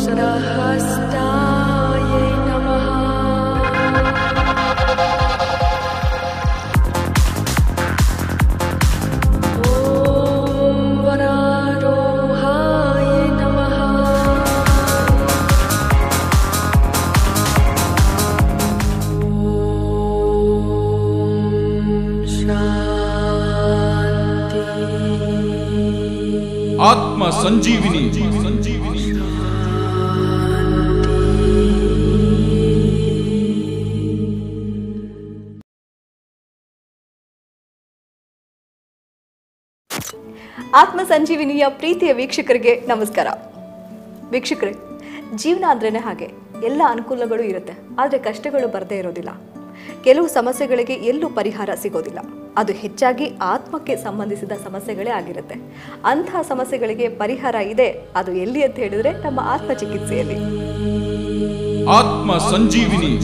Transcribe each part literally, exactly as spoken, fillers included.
ಆತ್ಮ ಸಂಜೀವಿನಿ. ಆತ್ಮ ಸಂಜೀವಿನಿಯ ಪ್ರೀತಿಯ ವೀಕ್ಷಕರಿಗೆ ನಮಸ್ಕಾರ. ವೀಕ್ಷಕರೇ, ಜೀವನ ಅಂದ್ರೇನೆ ಹಾಗೆ, ಎಲ್ಲ ಅನುಕೂಲಗಳು ಇರುತ್ತೆ, ಆದರೆ ಕಷ್ಟಗಳು ಬರದೇ ಇರೋದಿಲ್ಲ. ಕೆಲವು ಸಮಸ್ಯೆಗಳಿಗೆ ಎಲ್ಲೂ ಪರಿಹಾರ ಸಿಗೋದಿಲ್ಲ. ಅದು ಹೆಚ್ಚಾಗಿ ಆತ್ಮಕ್ಕೆ ಸಂಬಂಧಿಸಿದ ಸಮಸ್ಯೆಗಳೇ ಆಗಿರುತ್ತೆ. ಅಂತಹ ಸಮಸ್ಯೆಗಳಿಗೆ ಪರಿಹಾರ ಇದೆ. ಅದು ಎಲ್ಲಿ ಅಂತ ಹೇಳಿದ್ರೆ ನಮ್ಮ ಆತ್ಮ ಚಿಕಿತ್ಸೆಯಲ್ಲಿ. ಆತ್ಮ ಸಂಜೀವಿನಿ.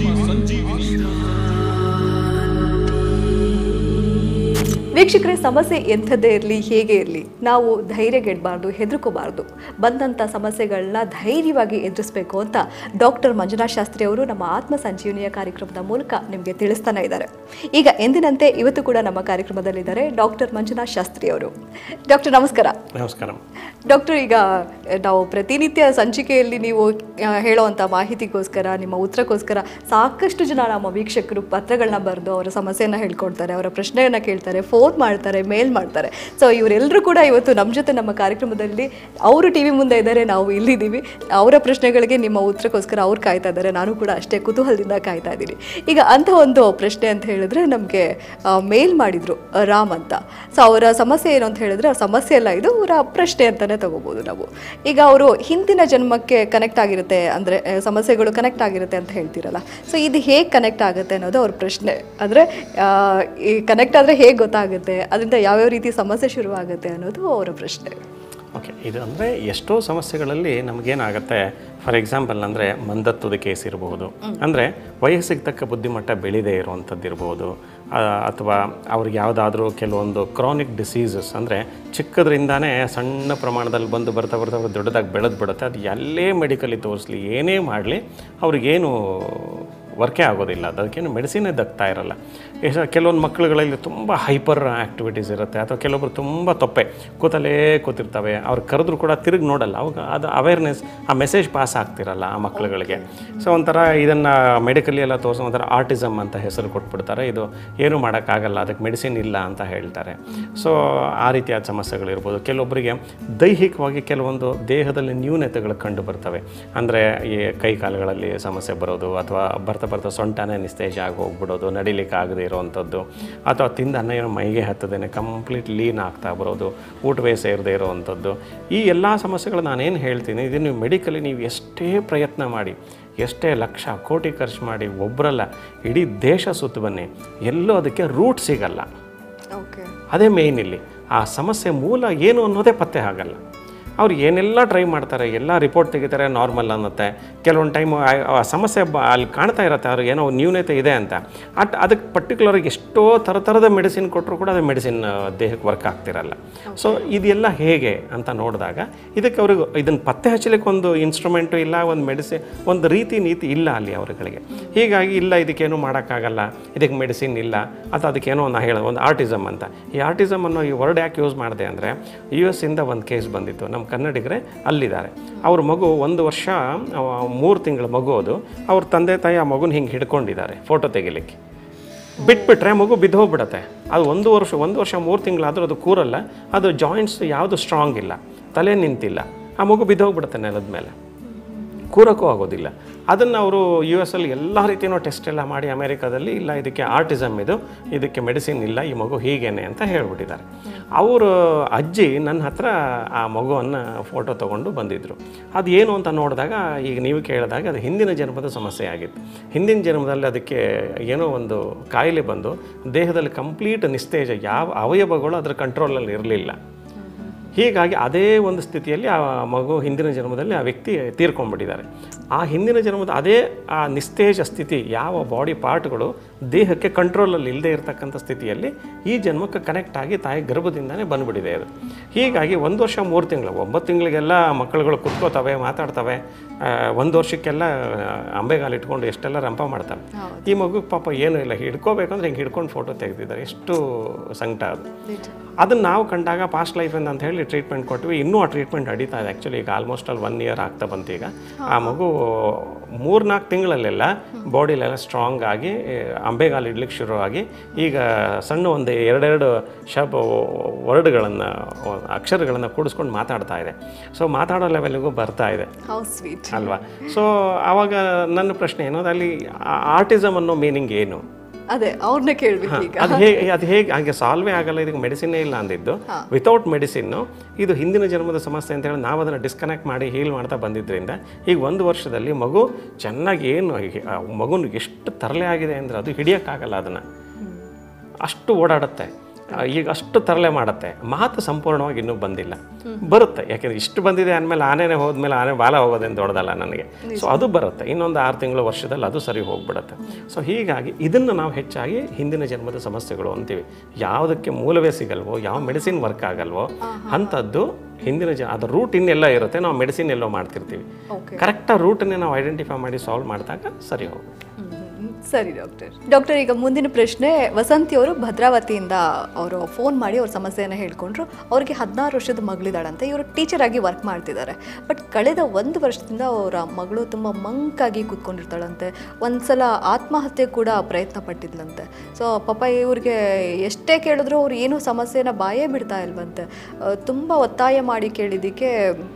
ವೀಕ್ಷಕರೇ, ಸಮಸ್ಯೆ ಎಂಥದ್ದೇ ಇರಲಿ, ಹೇಗೆ ಇರಲಿ, ನಾವು ಧೈರ್ಯಗೆಡಬಾರ್ದು, ಹೆದರ್ಕೋಬಾರ್ದು. ಬಂದಂಥ ಸಮಸ್ಯೆಗಳನ್ನ ಧೈರ್ಯವಾಗಿ ಎದುರಿಸಬೇಕು ಅಂತ ಡಾಕ್ಟರ್ ಮಂಜುನಾಥ್ ಶಾಸ್ತ್ರಿ ಅವರು ನಮ್ಮ ಆತ್ಮ ಸಂಜೀವನಿಯ ಕಾರ್ಯಕ್ರಮದ ಮೂಲಕ ನಿಮಗೆ ತಿಳಿಸ್ತಾನೆ ಇದ್ದಾರೆ. ಈಗ ಎಂದಿನಂತೆ ಇವತ್ತು ಕೂಡ ನಮ್ಮ ಕಾರ್ಯಕ್ರಮದಲ್ಲಿದ್ದಾರೆ ಡಾಕ್ಟರ್ ಮಂಜುನಾಥ್ ಶಾಸ್ತ್ರಿ ಅವರು. ಡಾಕ್ಟರ್ ನಮಸ್ಕಾರ. ನಮಸ್ಕಾರ ಡಾಕ್ಟರ್, ಈಗ ನಾವು ಪ್ರತಿನಿತ್ಯ ಸಂಚಿಕೆಯಲ್ಲಿ ನೀವು ಹೇಳುವಂಥ ಮಾಹಿತಿಗೋಸ್ಕರ, ನಿಮ್ಮ ಉತ್ತರಕ್ಕೋಸ್ಕರ ಸಾಕಷ್ಟು ಜನ ನಮ್ಮ ವೀಕ್ಷಕರು ಪತ್ರಗಳನ್ನ ಬರೆದು ಅವರ ಸಮಸ್ಯೆಯನ್ನು ಹೇಳ್ಕೊಡ್ತಾರೆ, ಅವರ ಪ್ರಶ್ನೆಯನ್ನು ಕೇಳ್ತಾರೆ, ಫೋನ್ ಮಾಡ್ತಾರೆ, ಮೇಲ್ ಮಾಡ್ತಾರೆ. ಸೊ ಇವರೆಲ್ಲರೂ ಕೂಡ ಇವತ್ತು ನಮ್ಮ ಜೊತೆ ನಮ್ಮ ಕಾರ್ಯಕ್ರಮದಲ್ಲಿ ಅವರು ಟಿ ವಿ ಮುಂದೆ ಇದ್ದಾರೆ, ನಾವು ಇಲ್ಲಿದ್ದೀವಿ. ಅವರ ಪ್ರಶ್ನೆಗಳಿಗೆ ನಿಮ್ಮ ಉತ್ತರಕ್ಕೋಸ್ಕರ ಅವ್ರು ಕಾಯ್ತಾ ಇದ್ದಾರೆ, ನಾನು ಕೂಡ ಅಷ್ಟೇ ಕುತೂಹಲದಿಂದ ಕಾಯ್ತಾ ಇದ್ದೀನಿ. ಈಗ ಅಂಥ ಒಂದು ಪ್ರಶ್ನೆ ಅಂತ ಹೇಳಿದ್ರೆ, ನಮಗೆ ಮೇಲ್ ಮಾಡಿದ್ರು ರಾಮ್ ಅಂತ. ಸೊ ಅವರ ಸಮಸ್ಯೆ ಏನು ಅಂತ ಹೇಳಿದ್ರೆ, ಅವ್ರ ಸಮಸ್ಯೆ ಎಲ್ಲ ಇದು ಅವರ ಪ್ರಶ್ನೆ ಅಂತಲೇ ತಗೋಬೋದು ನಾವು. ಈಗ ಅವರು ಹಿಂದಿನ ಜನ್ಮಕ್ಕೆ ಕನೆಕ್ಟ್ ಆಗಿರುತ್ತೆ, ಅಂದರೆ ಸಮಸ್ಯೆಗಳು ಕನೆಕ್ಟ್ ಆಗಿರುತ್ತೆ ಅಂತ ಹೇಳ್ತೀರಲ್ಲ, ಸೊ ಇದು ಹೇಗೆ ಕನೆಕ್ಟ್ ಆಗುತ್ತೆ ಅನ್ನೋದು ಅವ್ರ ಪ್ರಶ್ನೆ. ಅಂದರೆ ಈ ಕನೆಕ್ಟ್ ಆದರೆ ಹೇಗೆ ಗೊತ್ತಾಗುತ್ತೆ, ಅದರಿಂದ ಯಾವ್ಯಾವ ರೀತಿ ಸಮಸ್ಯೆ ಶುರುವಾಗುತ್ತೆ ಅನ್ನೋದು ಅವರ ಪ್ರಶ್ನೆ. ಓಕೆ, ಇದು ಅಂದರೆ ಎಷ್ಟೋ ಸಮಸ್ಯೆಗಳಲ್ಲಿ ನಮಗೇನಾಗುತ್ತೆ, ಫಾರ್ ಎಕ್ಸಾಂಪಲ್ ಅಂದರೆ ಮಂದತ್ವದ ಕೇಸ್ ಇರ್ಬೋದು, ಅಂದರೆ ವಯಸ್ಸಿಗೆ ತಕ್ಕ ಬುದ್ಧಿಮಟ್ಟ ಬೆಳೆದೇ ಇರುವಂಥದ್ದು ಇರ್ಬೋದು, ಅಥವಾ ಅವ್ರಿಗೆ ಯಾವುದಾದ್ರೂ ಕೆಲವೊಂದು ಕ್ರಾನಿಕ್ ಡಿಸೀಸಸ್, ಅಂದರೆ ಚಿಕ್ಕದ್ರಿಂದಾನೇ ಸಣ್ಣ ಪ್ರಮಾಣದಲ್ಲಿ ಬಂದು ಬರ್ತಾ ಬರ್ತಾ ದೊಡ್ಡದಾಗಿ ಬೆಳೆದು ಬಿಡುತ್ತೆ. ಅದು ಎಲ್ಲೇ ಮೆಡಿಕಲಿ ತೋರಿಸ್ಲಿ, ಏನೇ ಮಾಡಲಿ ಅವ್ರಿಗೇನು ವರ್ಕೇ ಆಗೋದಿಲ್ಲ, ಅದಕ್ಕೇನು ಮೆಡಿಸಿನೇ ದಕ್ತಾ ಇರಲ್ಲ. ಎಷ್ಟು ಕೆಲವೊಂದು ಮಕ್ಕಳುಗಳಲ್ಲಿ ತುಂಬ ಹೈಪರ್ ಆ್ಯಕ್ಟಿವಿಟೀಸ್ ಇರುತ್ತೆ, ಅಥವಾ ಕೆಲವೊಬ್ಬರು ತುಂಬ ತೊಪ್ಪೆ ಕೂತಲೇ ಕೂತಿರ್ತವೆ, ಅವ್ರು ಕರೆದ್ರೂ ಕೂಡ ತಿರುಗಿ ನೋಡಲ್ಲ. ಅವಾಗ ಅದು ಅವೇರ್ನೆಸ್, ಆ ಮೆಸೇಜ್ ಪಾಸ್ ಆಗ್ತಿರಲ್ಲ ಆ ಮಕ್ಕಳುಗಳಿಗೆ. ಸೊ ಒಂಥರ ಇದನ್ನು ಮೆಡಿಕಲಿ ಎಲ್ಲ ತೋರಿಸೋ ಒಂಥರ ಆರ್ಟಿಸಮ್ ಅಂತ ಹೆಸರು ಕೊಟ್ಬಿಡ್ತಾರೆ. ಇದು ಏನೂ ಮಾಡೋಕ್ಕಾಗಲ್ಲ, ಅದಕ್ಕೆ ಮೆಡಿಸಿನ್ ಇಲ್ಲ ಅಂತ ಹೇಳ್ತಾರೆ. ಸೊ ಆ ರೀತಿಯಾದ ಸಮಸ್ಯೆಗಳಿರ್ಬೋದು. ಕೆಲವೊಬ್ಬರಿಗೆ ದೈಹಿಕವಾಗಿ ಕೆಲವೊಂದು ದೇಹದಲ್ಲಿ ನ್ಯೂನತೆಗಳು ಕಂಡು ಬರ್ತವೆ. ಅಂದರೆ ಈ ಕೈ ಕಾಲುಗಳಲ್ಲಿ ಸಮಸ್ಯೆ ಬರೋದು, ಅಥವಾ ಬರ್ತಾ ಬರ್ತಾ ಸೊಂಟನೇ ನಿಸ್ತೇಜ ಆಗಿ ಹೋಗ್ಬಿಡೋದು, ನಡಿಲಿಕ್ಕೆ ಆಗದೆ ಇರೋವಂಥದ್ದು, ಅಥವಾ ತಿಂದ ಅನ್ನ ಏನೋ ಮೈಗೆ ಹತ್ತದೇನೆ ಕಂಪ್ಲೀಟ್ ಲೀನ್ ಆಗ್ತಾ ಬರೋದು, ಊಟವೇ ಸೇರದೇ ಇರೋವಂಥದ್ದು. ಈ ಎಲ್ಲ ಸಮಸ್ಯೆಗಳು ನಾನೇನು ಹೇಳ್ತೀನಿ, ಇದು ನೀವು ಮೆಡಿಕಲಿ ನೀವು ಎಷ್ಟೇ ಪ್ರಯತ್ನ ಮಾಡಿ, ಎಷ್ಟೇ ಲಕ್ಷ ಕೋಟಿ ಖರ್ಚು ಮಾಡಿ, ಒಬ್ಬರಲ್ಲ ಇಡೀ ದೇಶ ಸುತ್ತು ಬನ್ನಿ, ಎಲ್ಲೂ ಅದಕ್ಕೆ ರೂಟ್ ಸಿಗಲ್ಲ. ಓಕೆ, ಅದೇ ಮೇಯ್ನ್ ಇಲ್ಲಿ. ಆ ಸಮಸ್ಯೆ ಮೂಲ ಏನು ಅನ್ನೋದೇ ಪತ್ತೆ ಆಗಲ್ಲ. ಅವ್ರು ಏನೆಲ್ಲ ಟ್ರೈ ಮಾಡ್ತಾರೆ, ಎಲ್ಲ ರಿಪೋರ್ಟ್ ತೆಗಿತಾರೆ, ನಾರ್ಮಲ್ ಅನ್ನತ್ತೆ. ಕೆಲವೊಂದು ಟೈಮು ಆ ಸಮಸ್ಯೆ ಬ ಅಲ್ಲಿ ಕಾಣ್ತಾ ಇರುತ್ತೆ, ಅವ್ರಿಗೆ ಏನೋ ನ್ಯೂನತೆ ಇದೆ ಅಂತ. ಅಟ್ ಅದಕ್ಕೆ ಪರ್ಟಿಕ್ಯುಲರ್ಗೆ ಎಷ್ಟೋ ಥರ ಥರದ ಮೆಡಿಸಿನ್ ಕೊಟ್ಟರು ಕೂಡ ಅದು ಮೆಡಿಸಿನ್ ದೇಹಕ್ಕೆ ವರ್ಕ್ ಆಗ್ತಿರಲ್ಲ. ಸೊ ಇದೆಲ್ಲ ಹೇಗೆ ಅಂತ ನೋಡಿದಾಗ, ಇದಕ್ಕೆ ಅವ್ರಿಗೆ ಇದನ್ನು ಪತ್ತೆ ಹಚ್ಚಲಿಕ್ಕೆ ಒಂದು ಇನ್ಸ್ಟ್ರೂಮೆಂಟು ಇಲ್ಲ, ಒಂದು ಮೆಡಿಸಿನ್, ಒಂದು ರೀತಿ ನೀತಿ ಇಲ್ಲ ಅಲ್ಲಿ ಅವರುಗಳಿಗೆ. ಹೀಗಾಗಿ ಇಲ್ಲ, ಇದಕ್ಕೇನು ಮಾಡೋಕ್ಕಾಗಲ್ಲ, ಇದಕ್ಕೆ ಮೆಡಿಸಿನ್ ಇಲ್ಲ, ಅಥವಾ ಅದಕ್ಕೇನೋ ನಾ ಹೇಳೋದು ಒಂದು ಆರ್ಟಿಸಮ್ ಅಂತ. ಈ ಆರ್ಟಿಸಮ್ ಅನ್ನೋ ಈ ವರ್ಡ್ ಯಾಕೆ ಯೂಸ್ ಮಾಡಿದೆ ಅಂದರೆ, ಯು ಎಸ್ ಇಂದ ಒಂದು ಕೇಸ್ ಬಂದಿತ್ತು, ನಮ್ಮ ಕನ್ನಡಿಗರೇ ಅಲ್ಲಿದ್ದಾರೆ. ಅವ್ರ ಮಗು ಒಂದು ವರ್ಷ ಮೂರು ತಿಂಗಳ ಮಗು, ಅದು ಅವ್ರ ತಂದೆ ತಾಯಿ ಆ ಮಗುನ ಹಿಂಗೆ ಹಿಡ್ಕೊಂಡಿದ್ದಾರೆ ಫೋಟೋ ತೆಗಿಲಿಕ್ಕೆ. ಬಿಟ್ಬಿಟ್ರೆ ಮಗು ಬಿದ್ದು ಹೋಗ್ಬಿಡತ್ತೆ. ಅದು ಒಂದು ವರ್ಷ ಒಂದು ವರ್ಷ ಮೂರು ತಿಂಗಳಾದರೂ ಅದು ಕೂರಲ್ಲ, ಅದು ಜಾಯಿಂಟ್ಸ್ ಯಾವುದು ಸ್ಟ್ರಾಂಗ್ ಇಲ್ಲ, ತಲೆ ನಿಂತಿಲ್ಲ, ಆ ಮಗು ಬಿದ್ದು ಹೋಗ್ಬಿಡುತ್ತೆ ನೆಲದ ಮೇಲೆ, ಕೂರಕ್ಕೂ ಆಗೋದಿಲ್ಲ. ಅದನ್ನು ಅವರು ಯು ಎಸ್ ಅಲ್ಲಿ ಎಲ್ಲ ರೀತಿಯೂ ಟೆಸ್ಟ್ ಎಲ್ಲ ಮಾಡಿ ಅಮೇರಿಕಾದಲ್ಲಿ ಇಲ್ಲ, ಇದಕ್ಕೆ ಆರ್ಟಿಸಮ್, ಇದು ಇದಕ್ಕೆ ಮೆಡಿಸಿನ್ ಇಲ್ಲ, ಈ ಮಗು ಹೀಗೇನೆ ಅಂತ ಹೇಳ್ಬಿಟ್ಟಿದ್ದಾರೆ. ಅವರು ಅಜ್ಜಿ ನನ್ನ ಹತ್ರ ಆ ಮಗುವನ್ನು ಫೋಟೋ ತೊಗೊಂಡು ಬಂದಿದ್ದರು. ಅದು ಏನು ಅಂತ ನೋಡಿದಾಗ, ಈಗ ನೀವು ಕೇಳಿದಾಗ ಅದು ಹಿಂದಿನ ಜನ್ಮದ ಸಮಸ್ಯೆ ಆಗಿತ್ತು. ಹಿಂದಿನ ಜನ್ಮದಲ್ಲಿ ಅದಕ್ಕೆ ಏನೋ ಒಂದು ಕಾಯಿಲೆ ಬಂದು ದೇಹದಲ್ಲಿ ಕಂಪ್ಲೀಟ್ ನಿಸ್ತೇಜ, ಯಾವ ಅವಯವಗಳು ಅದರ ಕಂಟ್ರೋಲಲ್ಲಿ ಇರಲಿಲ್ಲ. ಹೀಗಾಗಿ ಅದೇ ಒಂದು ಸ್ಥಿತಿಯಲ್ಲಿ ಆ ಮಗು ಹಿಂದಿನ ಜನ್ಮದಲ್ಲಿ ಆ ವ್ಯಕ್ತಿ ತೀರ್ಕೊಂಡ್ಬಿಟ್ಟಿದ್ದಾರೆ. ಆ ಹಿಂದಿನ ಜನ್ಮದ ಅದೇ ಆ ನಿಸ್ತೇಜ ಸ್ಥಿತಿ, ಯಾವ ಬಾಡಿ ಪಾರ್ಟ್ಗಳು ದೇಹಕ್ಕೆ ಕಂಟ್ರೋಲಲ್ಲಿ ಇಲ್ಲದೆ ಇರತಕ್ಕಂಥ ಸ್ಥಿತಿಯಲ್ಲಿ ಈ ಜನ್ಮಕ್ಕೆ ಕನೆಕ್ಟ್ ಆಗಿ ತಾಯಿ ಗರ್ಭದಿಂದನೇ ಬಂದುಬಿಟ್ಟಿದೆ ಅದು. ಹೀಗಾಗಿ ಒಂದು ವರ್ಷ ಮೂರು ತಿಂಗಳು ಒಂಬತ್ತು ತಿಂಗಳಿಗೆಲ್ಲ ಮಕ್ಕಳುಗಳು ಕುತ್ಕೋತವೆ, ಮಾತಾಡ್ತವೆ. ಒಂದು ವರ್ಷಕ್ಕೆಲ್ಲ ಅಂಬೆಗಾಲು ಇಟ್ಕೊಂಡು ಎಷ್ಟೆಲ್ಲ ರಂಪ ಮಾಡ್ತವೆ. ಈ ಮಗು ಪಾಪ ಏನೂ ಇಲ್ಲ, ಹಿಡ್ಕೋಬೇಕಂದ್ರೆ ಹಿಂಗೆ ಹಿಡ್ಕೊಂಡು ಫೋಟೋ ತೆಗೆದಿದ್ದಾರೆ. ಎಷ್ಟು ಸಂಕಟ ಅದು. ಅದನ್ನು ನಾವು ಕಂಡಾಗ ಪಾಸ್ಟ್ ಲೈಫಿಂದ ಅಂತ ಹೇಳಿ ಟ್ರೀಟ್ಮೆಂಟ್ ಕೊಟ್ವಿ. ಇನ್ನೂ ಆ ಟ್ರೀಟ್ಮೆಂಟ್ ನಡೀತಾ ಇದೆ. ಆ್ಯಕ್ಚುಲಿ ಈಗ ಆಲ್ಮೋಸ್ಟ್ ಅಲ್ಲಿ ಒನ್ ಇಯರ್ ಆಗ್ತಾ ಬಂತು. ಈಗ ಆ ಮಗು ಮೂರ್ನಾಲ್ಕು ತಿಂಗಳಲ್ಲೆಲ್ಲ ಬಾಡಿಲೆಲ್ಲ ಸ್ಟ್ರಾಂಗ್ ಆಗಿ ಅಂಬೆಗಾಲು ಇಡ್ಲಿಕ್ಕೆ ಶುರುವಾಗಿ ಈಗ ಸಣ್ಣ ಒಂದು ಎರಡೆರಡು ಶಬ್ ವರ್ಡ್ಗಳನ್ನು ಅಕ್ಷರಗಳನ್ನು ಕೂಡಿಸ್ಕೊಂಡು ಮಾತಾಡ್ತಾ ಇದೆ. ಸೊ ಮಾತಾಡೋ ಲೆವೆಲ್ಗೂ ಬರ್ತಾ ಇದೆ ಅಲ್ವಾ. ಸೊ ಆವಾಗ ನನ್ನ ಪ್ರಶ್ನೆ ಏನು, ಅಲ್ಲಿ ಆರ್ಟಿಸಮ್ ಅನ್ನೋ ಮೀನಿಂಗ್ ಏನು? ಅದೇ ಅವ್ರನ್ನ ಕೇಳಬೇಕು ಈಗ. ಅದು ಹೇಗೆ ಅದು ಹೇಗೆ ಹಾಗೆ ಸಾಲ್ವೇ ಆಗಲ್ಲ, ಇದಕ್ಕೆ ಮೆಡಿಸಿನ್ನೇ ಇಲ್ಲ ಅಂದಿದ್ದು. ವಿತೌಟ್ ಮೆಡಿಸಿನ್ನು ಇದು ಹಿಂದಿನ ಜನ್ಮದ ಸಮಸ್ಯೆ ಅಂತ ಹೇಳಿ ನಾವು ಅದನ್ನು ಡಿಸ್ಕನೆಕ್ಟ್ ಮಾಡಿ ಹೀಲ್ ಮಾಡ್ತಾ ಬಂದಿದ್ದರಿಂದ ಈಗ ಒಂದು ವರ್ಷದಲ್ಲಿ ಮಗು ಚೆನ್ನಾಗಿ ಏನು ಮಗುನ ಎಷ್ಟು ತರಲೆ ಆಗಿದೆ ಅಂದರೆ ಅದು ಹಿಡಿಯೋಕ್ಕಾಗಲ್ಲ. ಅದನ್ನು ಅಷ್ಟು ಓಡಾಡುತ್ತೆ, ಈಗ ಅಷ್ಟು ತರಲೆ ಮಾಡುತ್ತೆ. ಮಾತು ಸಂಪೂರ್ಣವಾಗಿ ಇನ್ನೂ ಬಂದಿಲ್ಲ, ಬರುತ್ತೆ. ಯಾಕೆಂದರೆ ಇಷ್ಟು ಬಂದಿದೆ ಅಂದಮೇಲೆ ಆನೆನೇ ಹೋದ್ಮೇಲೆ ಆನೆ ಬಾಲ ಹೋಗೋದೇನು ದೊಡ್ಡದಲ್ಲ ನನಗೆ. ಸೊ ಅದು ಬರುತ್ತೆ, ಇನ್ನೊಂದು ಆರು ತಿಂಗಳು ವರ್ಷದಲ್ಲಿ ಅದು ಸರಿ ಹೋಗ್ಬಿಡುತ್ತೆ. ಸೊ ಹೀಗಾಗಿ ಇದನ್ನು ನಾವು ಹೆಚ್ಚಾಗಿ ಹಿಂದಿನ ಜನ್ಮದ ಸಮಸ್ಯೆಗಳು ಅಂತೀವಿ. ಯಾವುದಕ್ಕೆ ಮೂಲವೇ ಸಿಗಲ್ವೋ, ಯಾವ ಮೆಡಿಸಿನ್ ವರ್ಕ್ ಆಗಲ್ವೋ ಅಂಥದ್ದು ಹಿಂದಿನ ಜ ಅದು ರೂಟ್ ಇನ್ನೆಲ್ಲ ಇರುತ್ತೆ, ನಾವು ಮೆಡಿಸಿನ್ ಎಲ್ಲೋ ಮಾಡ್ತಿರ್ತೀವಿ. ಕರೆಕ್ಟಾಗಿ ರೂಟನ್ನೇ ನಾವು ಐಡೆಂಟಿಫೈ ಮಾಡಿ ಸಾಲ್ವ್ ಮಾಡಿದಾಗ ಸರಿ ಹೋಗುತ್ತೆ. ಸರಿ ಡಾಕ್ಟರ್. ಡಾಕ್ಟರ್ ಈಗ ಮುಂದಿನ ಪ್ರಶ್ನೆ, ವಸಂತಿಯವರು ಭದ್ರಾವತಿಯಿಂದ ಅವರು ಫೋನ್ ಮಾಡಿ ಅವ್ರ ಸಮಸ್ಯೆಯನ್ನು ಹೇಳ್ಕೊಂಡ್ರು. ಅವ್ರಿಗೆ ಹದಿನಾರು ವರ್ಷದ ಮಗಳಿದ್ದಾಳಂತೆ. ಇವರು ಟೀಚರ್ ಆಗಿ ವರ್ಕ್ ಮಾಡ್ತಿದ್ದಾರೆ. ಬಟ್ ಕಳೆದ ಒಂದು ವರ್ಷದಿಂದ ಅವರ ಮಗಳು ತುಂಬ ಮಂಕಾಗಿ ಕೂತ್ಕೊಂಡಿರ್ತಾಳಂತೆ. ಒಂದು ಸಲ ಆತ್ಮಹತ್ಯೆ ಕೂಡ ಪ್ರಯತ್ನ ಪಟ್ಟಿದ್ಲಂತೆ. ಸೊ ಪಾಪ ಇವ್ರಿಗೆ ಎಷ್ಟೇ ಕೇಳಿದ್ರು ಅವ್ರು ಏನೂ ಸಮಸ್ಯೆನ ಬಾಯೇ ಬಿಡ್ತಾ ಇಲ್ವಂತೆ. ತುಂಬ ಒತ್ತಾಯ ಮಾಡಿ ಕೇಳಿದ್ದಕ್ಕೆ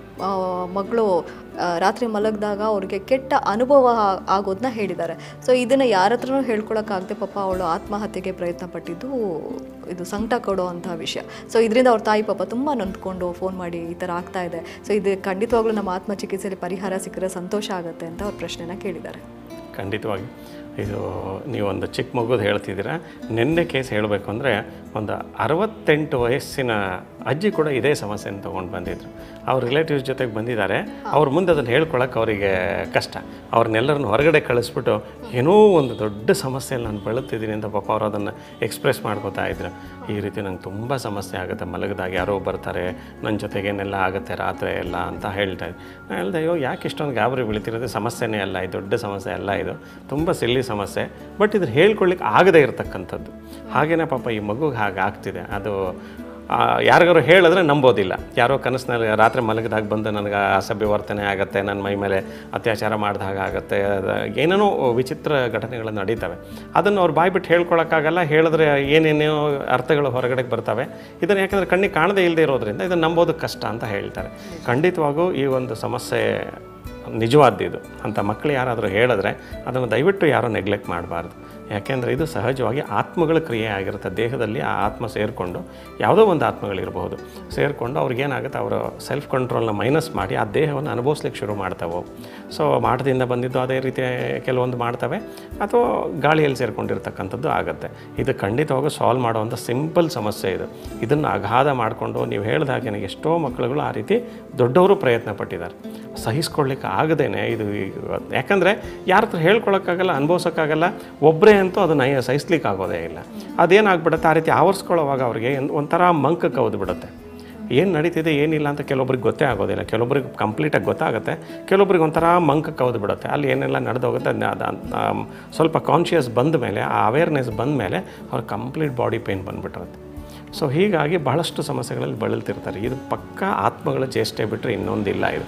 ಮಗಳು ರಾತ್ರಿ ಮಲಗಿದಾಗ ಅವ್ರಿಗೆ ಕೆಟ್ಟ ಅನುಭವ ಆಗೋದನ್ನ ಹೇಳಿದ್ದಾರೆ. ಸೊ ಇದನ್ನು ಯಾರ ಹತ್ರನೂ ಹೇಳ್ಕೊಳಕ್ಕಾಗದೆ ಪಾಪ ಅವಳು ಆತ್ಮಹತ್ಯೆಗೆ ಪ್ರಯತ್ನ ಪಟ್ಟಿದ್ದು ಇದು ಸಂಕಟ ಕೊಡೋ ಅಂಥ ವಿಷಯ. ಸೊ ಇದರಿಂದ ಅವ್ರ ತಾಯಿ ಪಾಪ ತುಂಬ ನೊಂದ್ಕೊಂಡು ಫೋನ್ ಮಾಡಿ ಈ ಥರ ಆಗ್ತಾ ಇದೆ, ಸೊ ಇದು ಖಂಡಿತವಾಗ್ಲೂ ನಮ್ಮ ಆತ್ಮಚಿಕಿತ್ಸೆಯಲ್ಲಿ ಪರಿಹಾರ ಸಿಕ್ಕರೆ ಸಂತೋಷ ಆಗುತ್ತೆ ಅಂತ ಅವ್ರ ಪ್ರಶ್ನೆನ ಕೇಳಿದ್ದಾರೆ. ಖಂಡಿತವಾಗಿ ಇದು ನೀವೊಂದು ಚಿಕ್ಕ ಮಗುದು ಹೇಳ್ತಿದ್ದೀರಾ. ನಿನ್ನೆ ಕೇಸ್ ಹೇಳಬೇಕು ಅಂದರೆ ಒಂದು ಅರವತ್ತೆಂಟು ವಯಸ್ಸಿನ ಅಜ್ಜಿ ಕೂಡ ಇದೇ ಸಮಸ್ಯೆನ ತೊಗೊಂಡು ಬಂದಿದ್ರು. ಅವ್ರ ರಿಲೇಟಿವ್ಸ್ ಜೊತೆಗೆ ಬಂದಿದ್ದಾರೆ. ಅವ್ರ ಮುಂದೆ ಅದನ್ನು ಹೇಳ್ಕೊಳಕ್ಕೆ ಅವರಿಗೆ ಕಷ್ಟ. ಅವ್ರನ್ನೆಲ್ಲರನ್ನು ಹೊರಗಡೆ ಕಳಿಸ್ಬಿಟ್ಟು ಏನೋ ಒಂದು ದೊಡ್ಡ ಸಮಸ್ಯೆಯಲ್ಲಿ ನಾನು ಬಳಲ್ತಿದ್ದೀನಿ ಅಂತ ಪಾಪ ಅವರು ಅದನ್ನು ಎಕ್ಸ್ಪ್ರೆಸ್ ಮಾಡ್ಕೋತಾ ಇದ್ರು. ಈ ರೀತಿ ನಂಗೆ ತುಂಬ ಸಮಸ್ಯೆ ಆಗುತ್ತೆ, ಮಲಗಿದಾಗ ಯಾರೋ ಬರ್ತಾರೆ, ನನ್ನ ಜೊತೆಗೇನೆಲ್ಲ ಆಗುತ್ತೆ ರಾತ್ರಿ ಎಲ್ಲ ಅಂತ ಹೇಳ್ತಾ ಇದ್ದೆ. ನಾನು ಹೇಳ್ದೆ, ಅಯ್ಯೋ ಯಾಕೆ ಇಷ್ಟೊಂದು ಗಾಬರಿ ಬೀಳ್ತಿರೋದು, ಸಮಸ್ಯೆನೇ ಅಲ್ಲ, ಇದು ದೊಡ್ಡ ಸಮಸ್ಯೆ ಅಲ್ಲ, ಇದು ತುಂಬ ಸಿಲ್ಲಿ ಸಮಸ್ಯೆ. ಬಟ್ ಇದನ್ನು ಹೇಳ್ಕೊಳ್ಳಿಕ್ಕೆ ಆಗದೇ ಇರತಕ್ಕಂಥದ್ದು. ಹಾಗೇನೇ ಪಾಪ ಈ ಮಗುಗೆ ಹಾಗೆ ಆಗ್ತಿದೆ. ಅದು ಯಾರಿಗಾರು ಹೇಳಿದ್ರೆ ನಂಬೋದಿಲ್ಲ. ಯಾರೋ ಕನಸಿನಲ್ಲಿ ರಾತ್ರಿ ಮಲಗಿದಾಗ ಬಂದು ನನಗೆ ಅಸಭ್ಯ ವರ್ತನೆ ಆಗುತ್ತೆ, ನನ್ನ ಮೈ ಮೇಲೆ ಅತ್ಯಾಚಾರ ಮಾಡಿದಾಗ ಆಗುತ್ತೆ, ಏನೇನೋ ವಿಚಿತ್ರ ಘಟನೆಗಳು ನಡೀತವೆ. ಅದನ್ನು ಅವ್ರು ಬಾಯ್ಬಿಟ್ಟು ಹೇಳ್ಕೊಳಕ್ಕಾಗಲ್ಲ. ಹೇಳಿದ್ರೆ ಏನೇನೋ ಅರ್ಥಗಳು ಹೊರಗಡೆಗೆ ಬರ್ತವೆ. ಇದನ್ನು ಯಾಕಂದರೆ ಕಣ್ಣಿಗೆ ಕಾಣದೇ ಇಲ್ಲದೆ ಇರೋದ್ರಿಂದ ಇದನ್ನು ನಂಬೋದು ಕಷ್ಟ ಅಂತ ಹೇಳ್ತಾರೆ. ಖಂಡಿತವಾಗೂ ಈ ಒಂದು ಸಮಸ್ಯೆ ನಿಜವಾದ್ದು. ಅಂಥ ಮಕ್ಕಳು ಯಾರಾದರೂ ಹೇಳಿದ್ರೆ ಅದನ್ನು ದಯವಿಟ್ಟು ಯಾರೂ ನೆಗ್ಲೆಕ್ಟ್ ಮಾಡಬಾರ್ದು. ಯಾಕೆಂದರೆ ಇದು ಸಹಜವಾಗಿ ಆತ್ಮಗಳ ಕ್ರಿಯೆ ಆಗಿರುತ್ತೆ. ದೇಹದಲ್ಲಿ ಆ ಆತ್ಮ ಸೇರಿಕೊಂಡು, ಯಾವುದೋ ಒಂದು ಆತ್ಮಗಳಿರ್ಬೋದು, ಸೇರಿಕೊಂಡು ಅವ್ರಿಗೇನಾಗುತ್ತೆ, ಅವರು ಸೆಲ್ಫ್ ಕಂಟ್ರೋಲ್ನ ಮೈನಸ್ ಮಾಡಿ ಆ ದೇಹವನ್ನು ಅನುಭವಿಸ್ಲಿಕ್ಕೆ ಶುರು ಮಾಡ್ತಾವೆ. ಸೊ ಮಾಟದಿಂದ ಬಂದಿದ್ದು ಅದೇ ರೀತಿ ಕೆಲವೊಂದು ಮಾಡ್ತವೆ, ಅಥವಾ ಗಾಳಿಯಲ್ಲಿ ಸೇರಿಕೊಂಡಿರ್ತಕ್ಕಂಥದ್ದು ಆಗುತ್ತೆ. ಇದು ಖಂಡಿತವಾಗೂ ಸಾಲ್ವ್ ಮಾಡುವಂಥ ಸಿಂಪಲ್ ಸಮಸ್ಯೆ ಇದು. ಇದನ್ನು ಅಗಾಧ ಮಾಡಿಕೊಂಡು ನೀವು ಹೇಳಿದ ಹಾಗೆ ಎಷ್ಟೋ ಮಕ್ಕಳುಗಳು ಆ ರೀತಿ ದೊಡ್ಡವರು ಪ್ರಯತ್ನ ಪಟ್ಟಿದ್ದಾರೆ. ಸಹಿಸ್ಕೊಳ್ಳಿಕ್ಕೆ ಆಗದೇನೆ ಇದು. ಯಾಕಂದರೆ ಯಾರ ಹತ್ರ ಹೇಳ್ಕೊಳಕ್ಕಾಗಲ್ಲ, ಅನುಭವಿಸೋಕ್ಕಾಗಲ್ಲ. ಒಬ್ಬರೇ ಅಂತೂ ಅದನ್ನು ಸಹಿಸ್ಲಿಕ್ಕೆ ಆಗೋದೇ ಇಲ್ಲ. ಅದೇನಾಗ್ಬಿಡುತ್ತೆ, ಆ ರೀತಿ ಆವರಿಸ್ಕೊಳ್ಳೋವಾಗ ಅವ್ರಿಗೆ ಒಂಥರ ಮಂಕ ಕವ್ದುಬಿಡುತ್ತೆ. ಏನು ನಡೀತಿದೆ ಏನಿಲ್ಲ ಅಂತ ಕೆಲವೊಬ್ರಿಗೆ ಗೊತ್ತೇ ಆಗೋದಿಲ್ಲ. ಕೆಲವೊಬ್ರಿಗೆ ಕಂಪ್ಲೀಟಾಗಿ ಗೊತ್ತಾಗುತ್ತೆ, ಕೆಲವೊಬ್ರಿಗೆ ಒಂಥರ ಮಂಕ ಕವ್ದು ಬಿಡುತ್ತೆ. ಅಲ್ಲಿ ಏನೆಲ್ಲ ನಡೆದೋಗುತ್ತೆ ಅದು ಸ್ವಲ್ಪ ಕಾನ್ಷಿಯಸ್ ಬಂದ ಮೇಲೆ, ಆ ಅವೇರ್ನೆಸ್ ಬಂದ ಮೇಲೆ ಅವ್ರಿಗೆ ಕಂಪ್ಲೀಟ್ ಬಾಡಿ ಪೇಯ್ನ್ ಬಂದುಬಿಟ್ಟಿರುತ್ತೆ. ಸೊ ಹೀಗಾಗಿ ಬಹಳಷ್ಟು ಸಮಸ್ಯೆಗಳಲ್ಲಿ ಬಳಲ್ತಿರ್ತಾರೆ. ಇದು ಪಕ್ಕ ಆತ್ಮಗಳ ಚೇಷ್ಟೆ ಬಿಟ್ಟರೆ ಇನ್ನೊಂದಿಲ್ಲ ಇದು.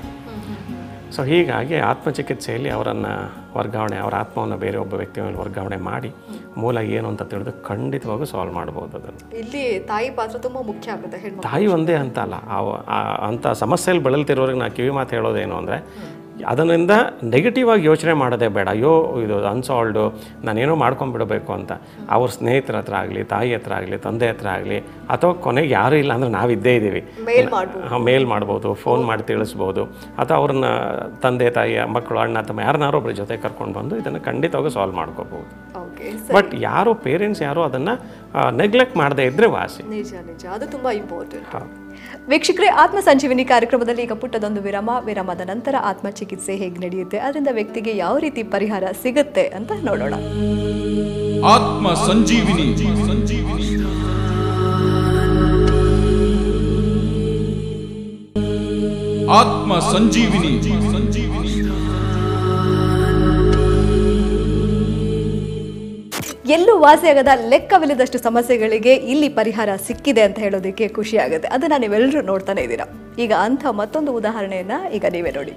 ಸೊ ಹೀಗಾಗಿ ಆತ್ಮಚಿಕಿತ್ಸೆಯಲ್ಲಿ ಅವರನ್ನು ವರ್ಗಾವಣೆ, ಅವರ ಆತ್ಮವನ್ನು ಬೇರೆ ಒಬ್ಬ ವ್ಯಕ್ತಿಯ ಮೇಲೆ ವರ್ಗಾವಣೆ ಮಾಡಿ ಮೂಲ ಏನು ಅಂತ ತಿಳಿದು ಖಂಡಿತವಾಗೂ ಸಾಲ್ವ್ ಮಾಡ್ಬೋದು. ಅದನ್ನು ಇಲ್ಲಿ ತಾಯಿ ಪಾತ್ರ ತುಂಬ ಮುಖ್ಯ ಆಗುತ್ತೆ. ತಾಯಿ ಒಂದೇ ಅಂತ ಅಲ್ಲ, ಅಂಥ ಸಮಸ್ಯೆಯಲ್ಲಿ ಬಳಲ್ತಿರೋರಿಗೆ ನಾನು ಕಿವಿ ಮಾತು ಹೇಳೋದೇನು ಅಂದರೆ, ಅದರಿಂದ ನೆಗೆಟಿವ್ ಆಗಿ ಯೋಚನೆ ಮಾಡೋದೇ ಬೇಡ. ಅಯ್ಯೋ ಇದು ಅನ್ಸಾಲ್ವ್ಡು, ನಾನೇನೋ ಮಾಡ್ಕೊಂಡ್ಬಿಡಬೇಕು ಅಂತ. ಅವ್ರ ಸ್ನೇಹಿತರ ಹತ್ರ ಆಗಲಿ, ತಾಯಿ ಹತ್ರ ಆಗಲಿ, ತಂದೆ ಹತ್ರ ಆಗಲಿ, ಅಥವಾ ಕೊನೆಗೆ ಯಾರೂ ಇಲ್ಲ ಅಂದರೆ ನಾವು ಇದ್ದೇ ಇದ್ದೀವಿ, ಮೇಲ್ ಮಾಡ್ಬೋದು, ಫೋನ್ ಮಾಡಿ ತಿಳಿಸ್ಬೋದು, ಅಥವಾ ಅವ್ರನ್ನ ತಂದೆ ತಾಯಿ ಮಕ್ಕಳು ಅಣ್ಣ ತಮ್ಮ ಯಾರನ್ನಾರೋ ಒಬ್ಬರ ಜೊತೆ ಕರ್ಕೊಂಡು ಬಂದು ಇದನ್ನು ಖಂಡಿತವಾಗೂ ಸಾಲ್ವ್ ಮಾಡ್ಕೋಬೋದು. ಬಟ್ ಯಾರೋ ಪೇರೆಂಟ್ಸ್ ಯಾರೋ ಅದನ್ನು ನೆಗ್ಲೆಕ್ಟ್ ಮಾಡದೇ ಇದ್ದರೆ ವಾಸಿ. ನಿಜ ನಿಜ ಅದು ತುಂಬ ಇಂಪಾರ್ಟೆಂಟ್. ವೀಕ್ಷಕರೇ, ಆತ್ಮ ಸಂಜೀವಿನಿ ಕಾರ್ಯಕ್ರಮದಲ್ಲಿ ಈಗ ಪುಟ್ಟದೊಂದು ವಿರಾಮ. ವಿರಾಮದ ನಂತರ ಆತ್ಮ ಚಿಕಿತ್ಸೆ ಹೇಗೆ ನಡೆಯುತ್ತೆ, ಅದರಿಂದ ವ್ಯಕ್ತಿಗೆ ಯಾವ ರೀತಿ ಪರಿಹಾರ ಸಿಗುತ್ತೆ ಅಂತ ನೋಡೋಣ. ಆತ್ಮ ಸಂಜೀವಿನಿ ಸಂಜೀವಿನಿ ಆತ್ಮ ಸಂಜೀವಿನಿ ಸಂಜೀವಿನಿ ಎಲ್ಲೂ ವಾಸಿಯಾಗದ ಲೆಕ್ಕವಿಲ್ಲದಷ್ಟು ಸಮಸ್ಯೆಗಳಿಗೆ ಇಲ್ಲಿ ಪರಿಹಾರ ಸಿಕ್ಕಿದೆ ಅಂತ ಹೇಳೋದಕ್ಕೆ ಖುಷಿ ಆಗುತ್ತೆ. ಅದನ್ನ ನೀವೆಲ್ಲರೂ ನೋಡ್ತಾನೆ ಇದ್ದೀರಾ. ಈಗ ಅಂಥ ಮತ್ತೊಂದು ಉದಾಹರಣೆಯನ್ನ ಈಗ ನೀವೇ ನೋಡಿ.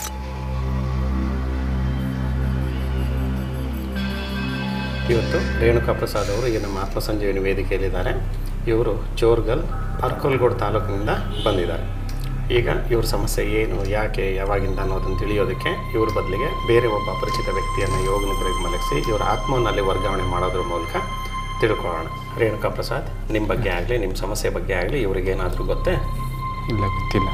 ಇವತ್ತು ರೇಣುಕಾ ಪ್ರಸಾದ್ ಅವರು ಈಗ ನಮ್ಮ ಆತ್ಮ ಸಂಜೀವಿನಿ ವೇದಿಕೆಯಲ್ಲಿದ್ದಾರೆ. ಇವರು ಚೋರ್ಗಲ್ ಅರ್ಕಲ್ಗೋಡ್ ತಾಲೂಕಿನಿಂದ ಬಂದಿದ್ದಾರೆ. ಈಗ ಇವ್ರ ಸಮಸ್ಯೆ ಏನು, ಯಾಕೆ, ಯಾವಾಗಿಂದ ಅನ್ನೋದನ್ನು ತಿಳಿಯೋದಕ್ಕೆ ಇವ್ರ ಬದಲಿಗೆ ಬೇರೆ ಒಬ್ಬ ಅಪರಿಚಿತ ವ್ಯಕ್ತಿಯನ್ನು ಯೋಗ ನಿದ್ರೆಗೆ ಮಲಗಿಸಿ ಇವರ ಆತ್ಮವನ್ನು ಅಲ್ಲಿ ವರ್ಗಾವಣೆ ಮಾಡೋದ್ರ ಮೂಲಕ ತಿಳ್ಕೊಳ್ಳೋಣ. ರೇಣುಕಾ ಪ್ರಸಾದ್, ನಿಮ್ಮ ಬಗ್ಗೆ ಆಗಲಿ ನಿಮ್ಮ ಸಮಸ್ಯೆ ಬಗ್ಗೆ ಆಗಲಿ ಇವ್ರಿಗೇನಾದರೂ ಗೊತ್ತೇ? ಇಲ್ಲ, ಗೊತ್ತಿಲ್ಲ.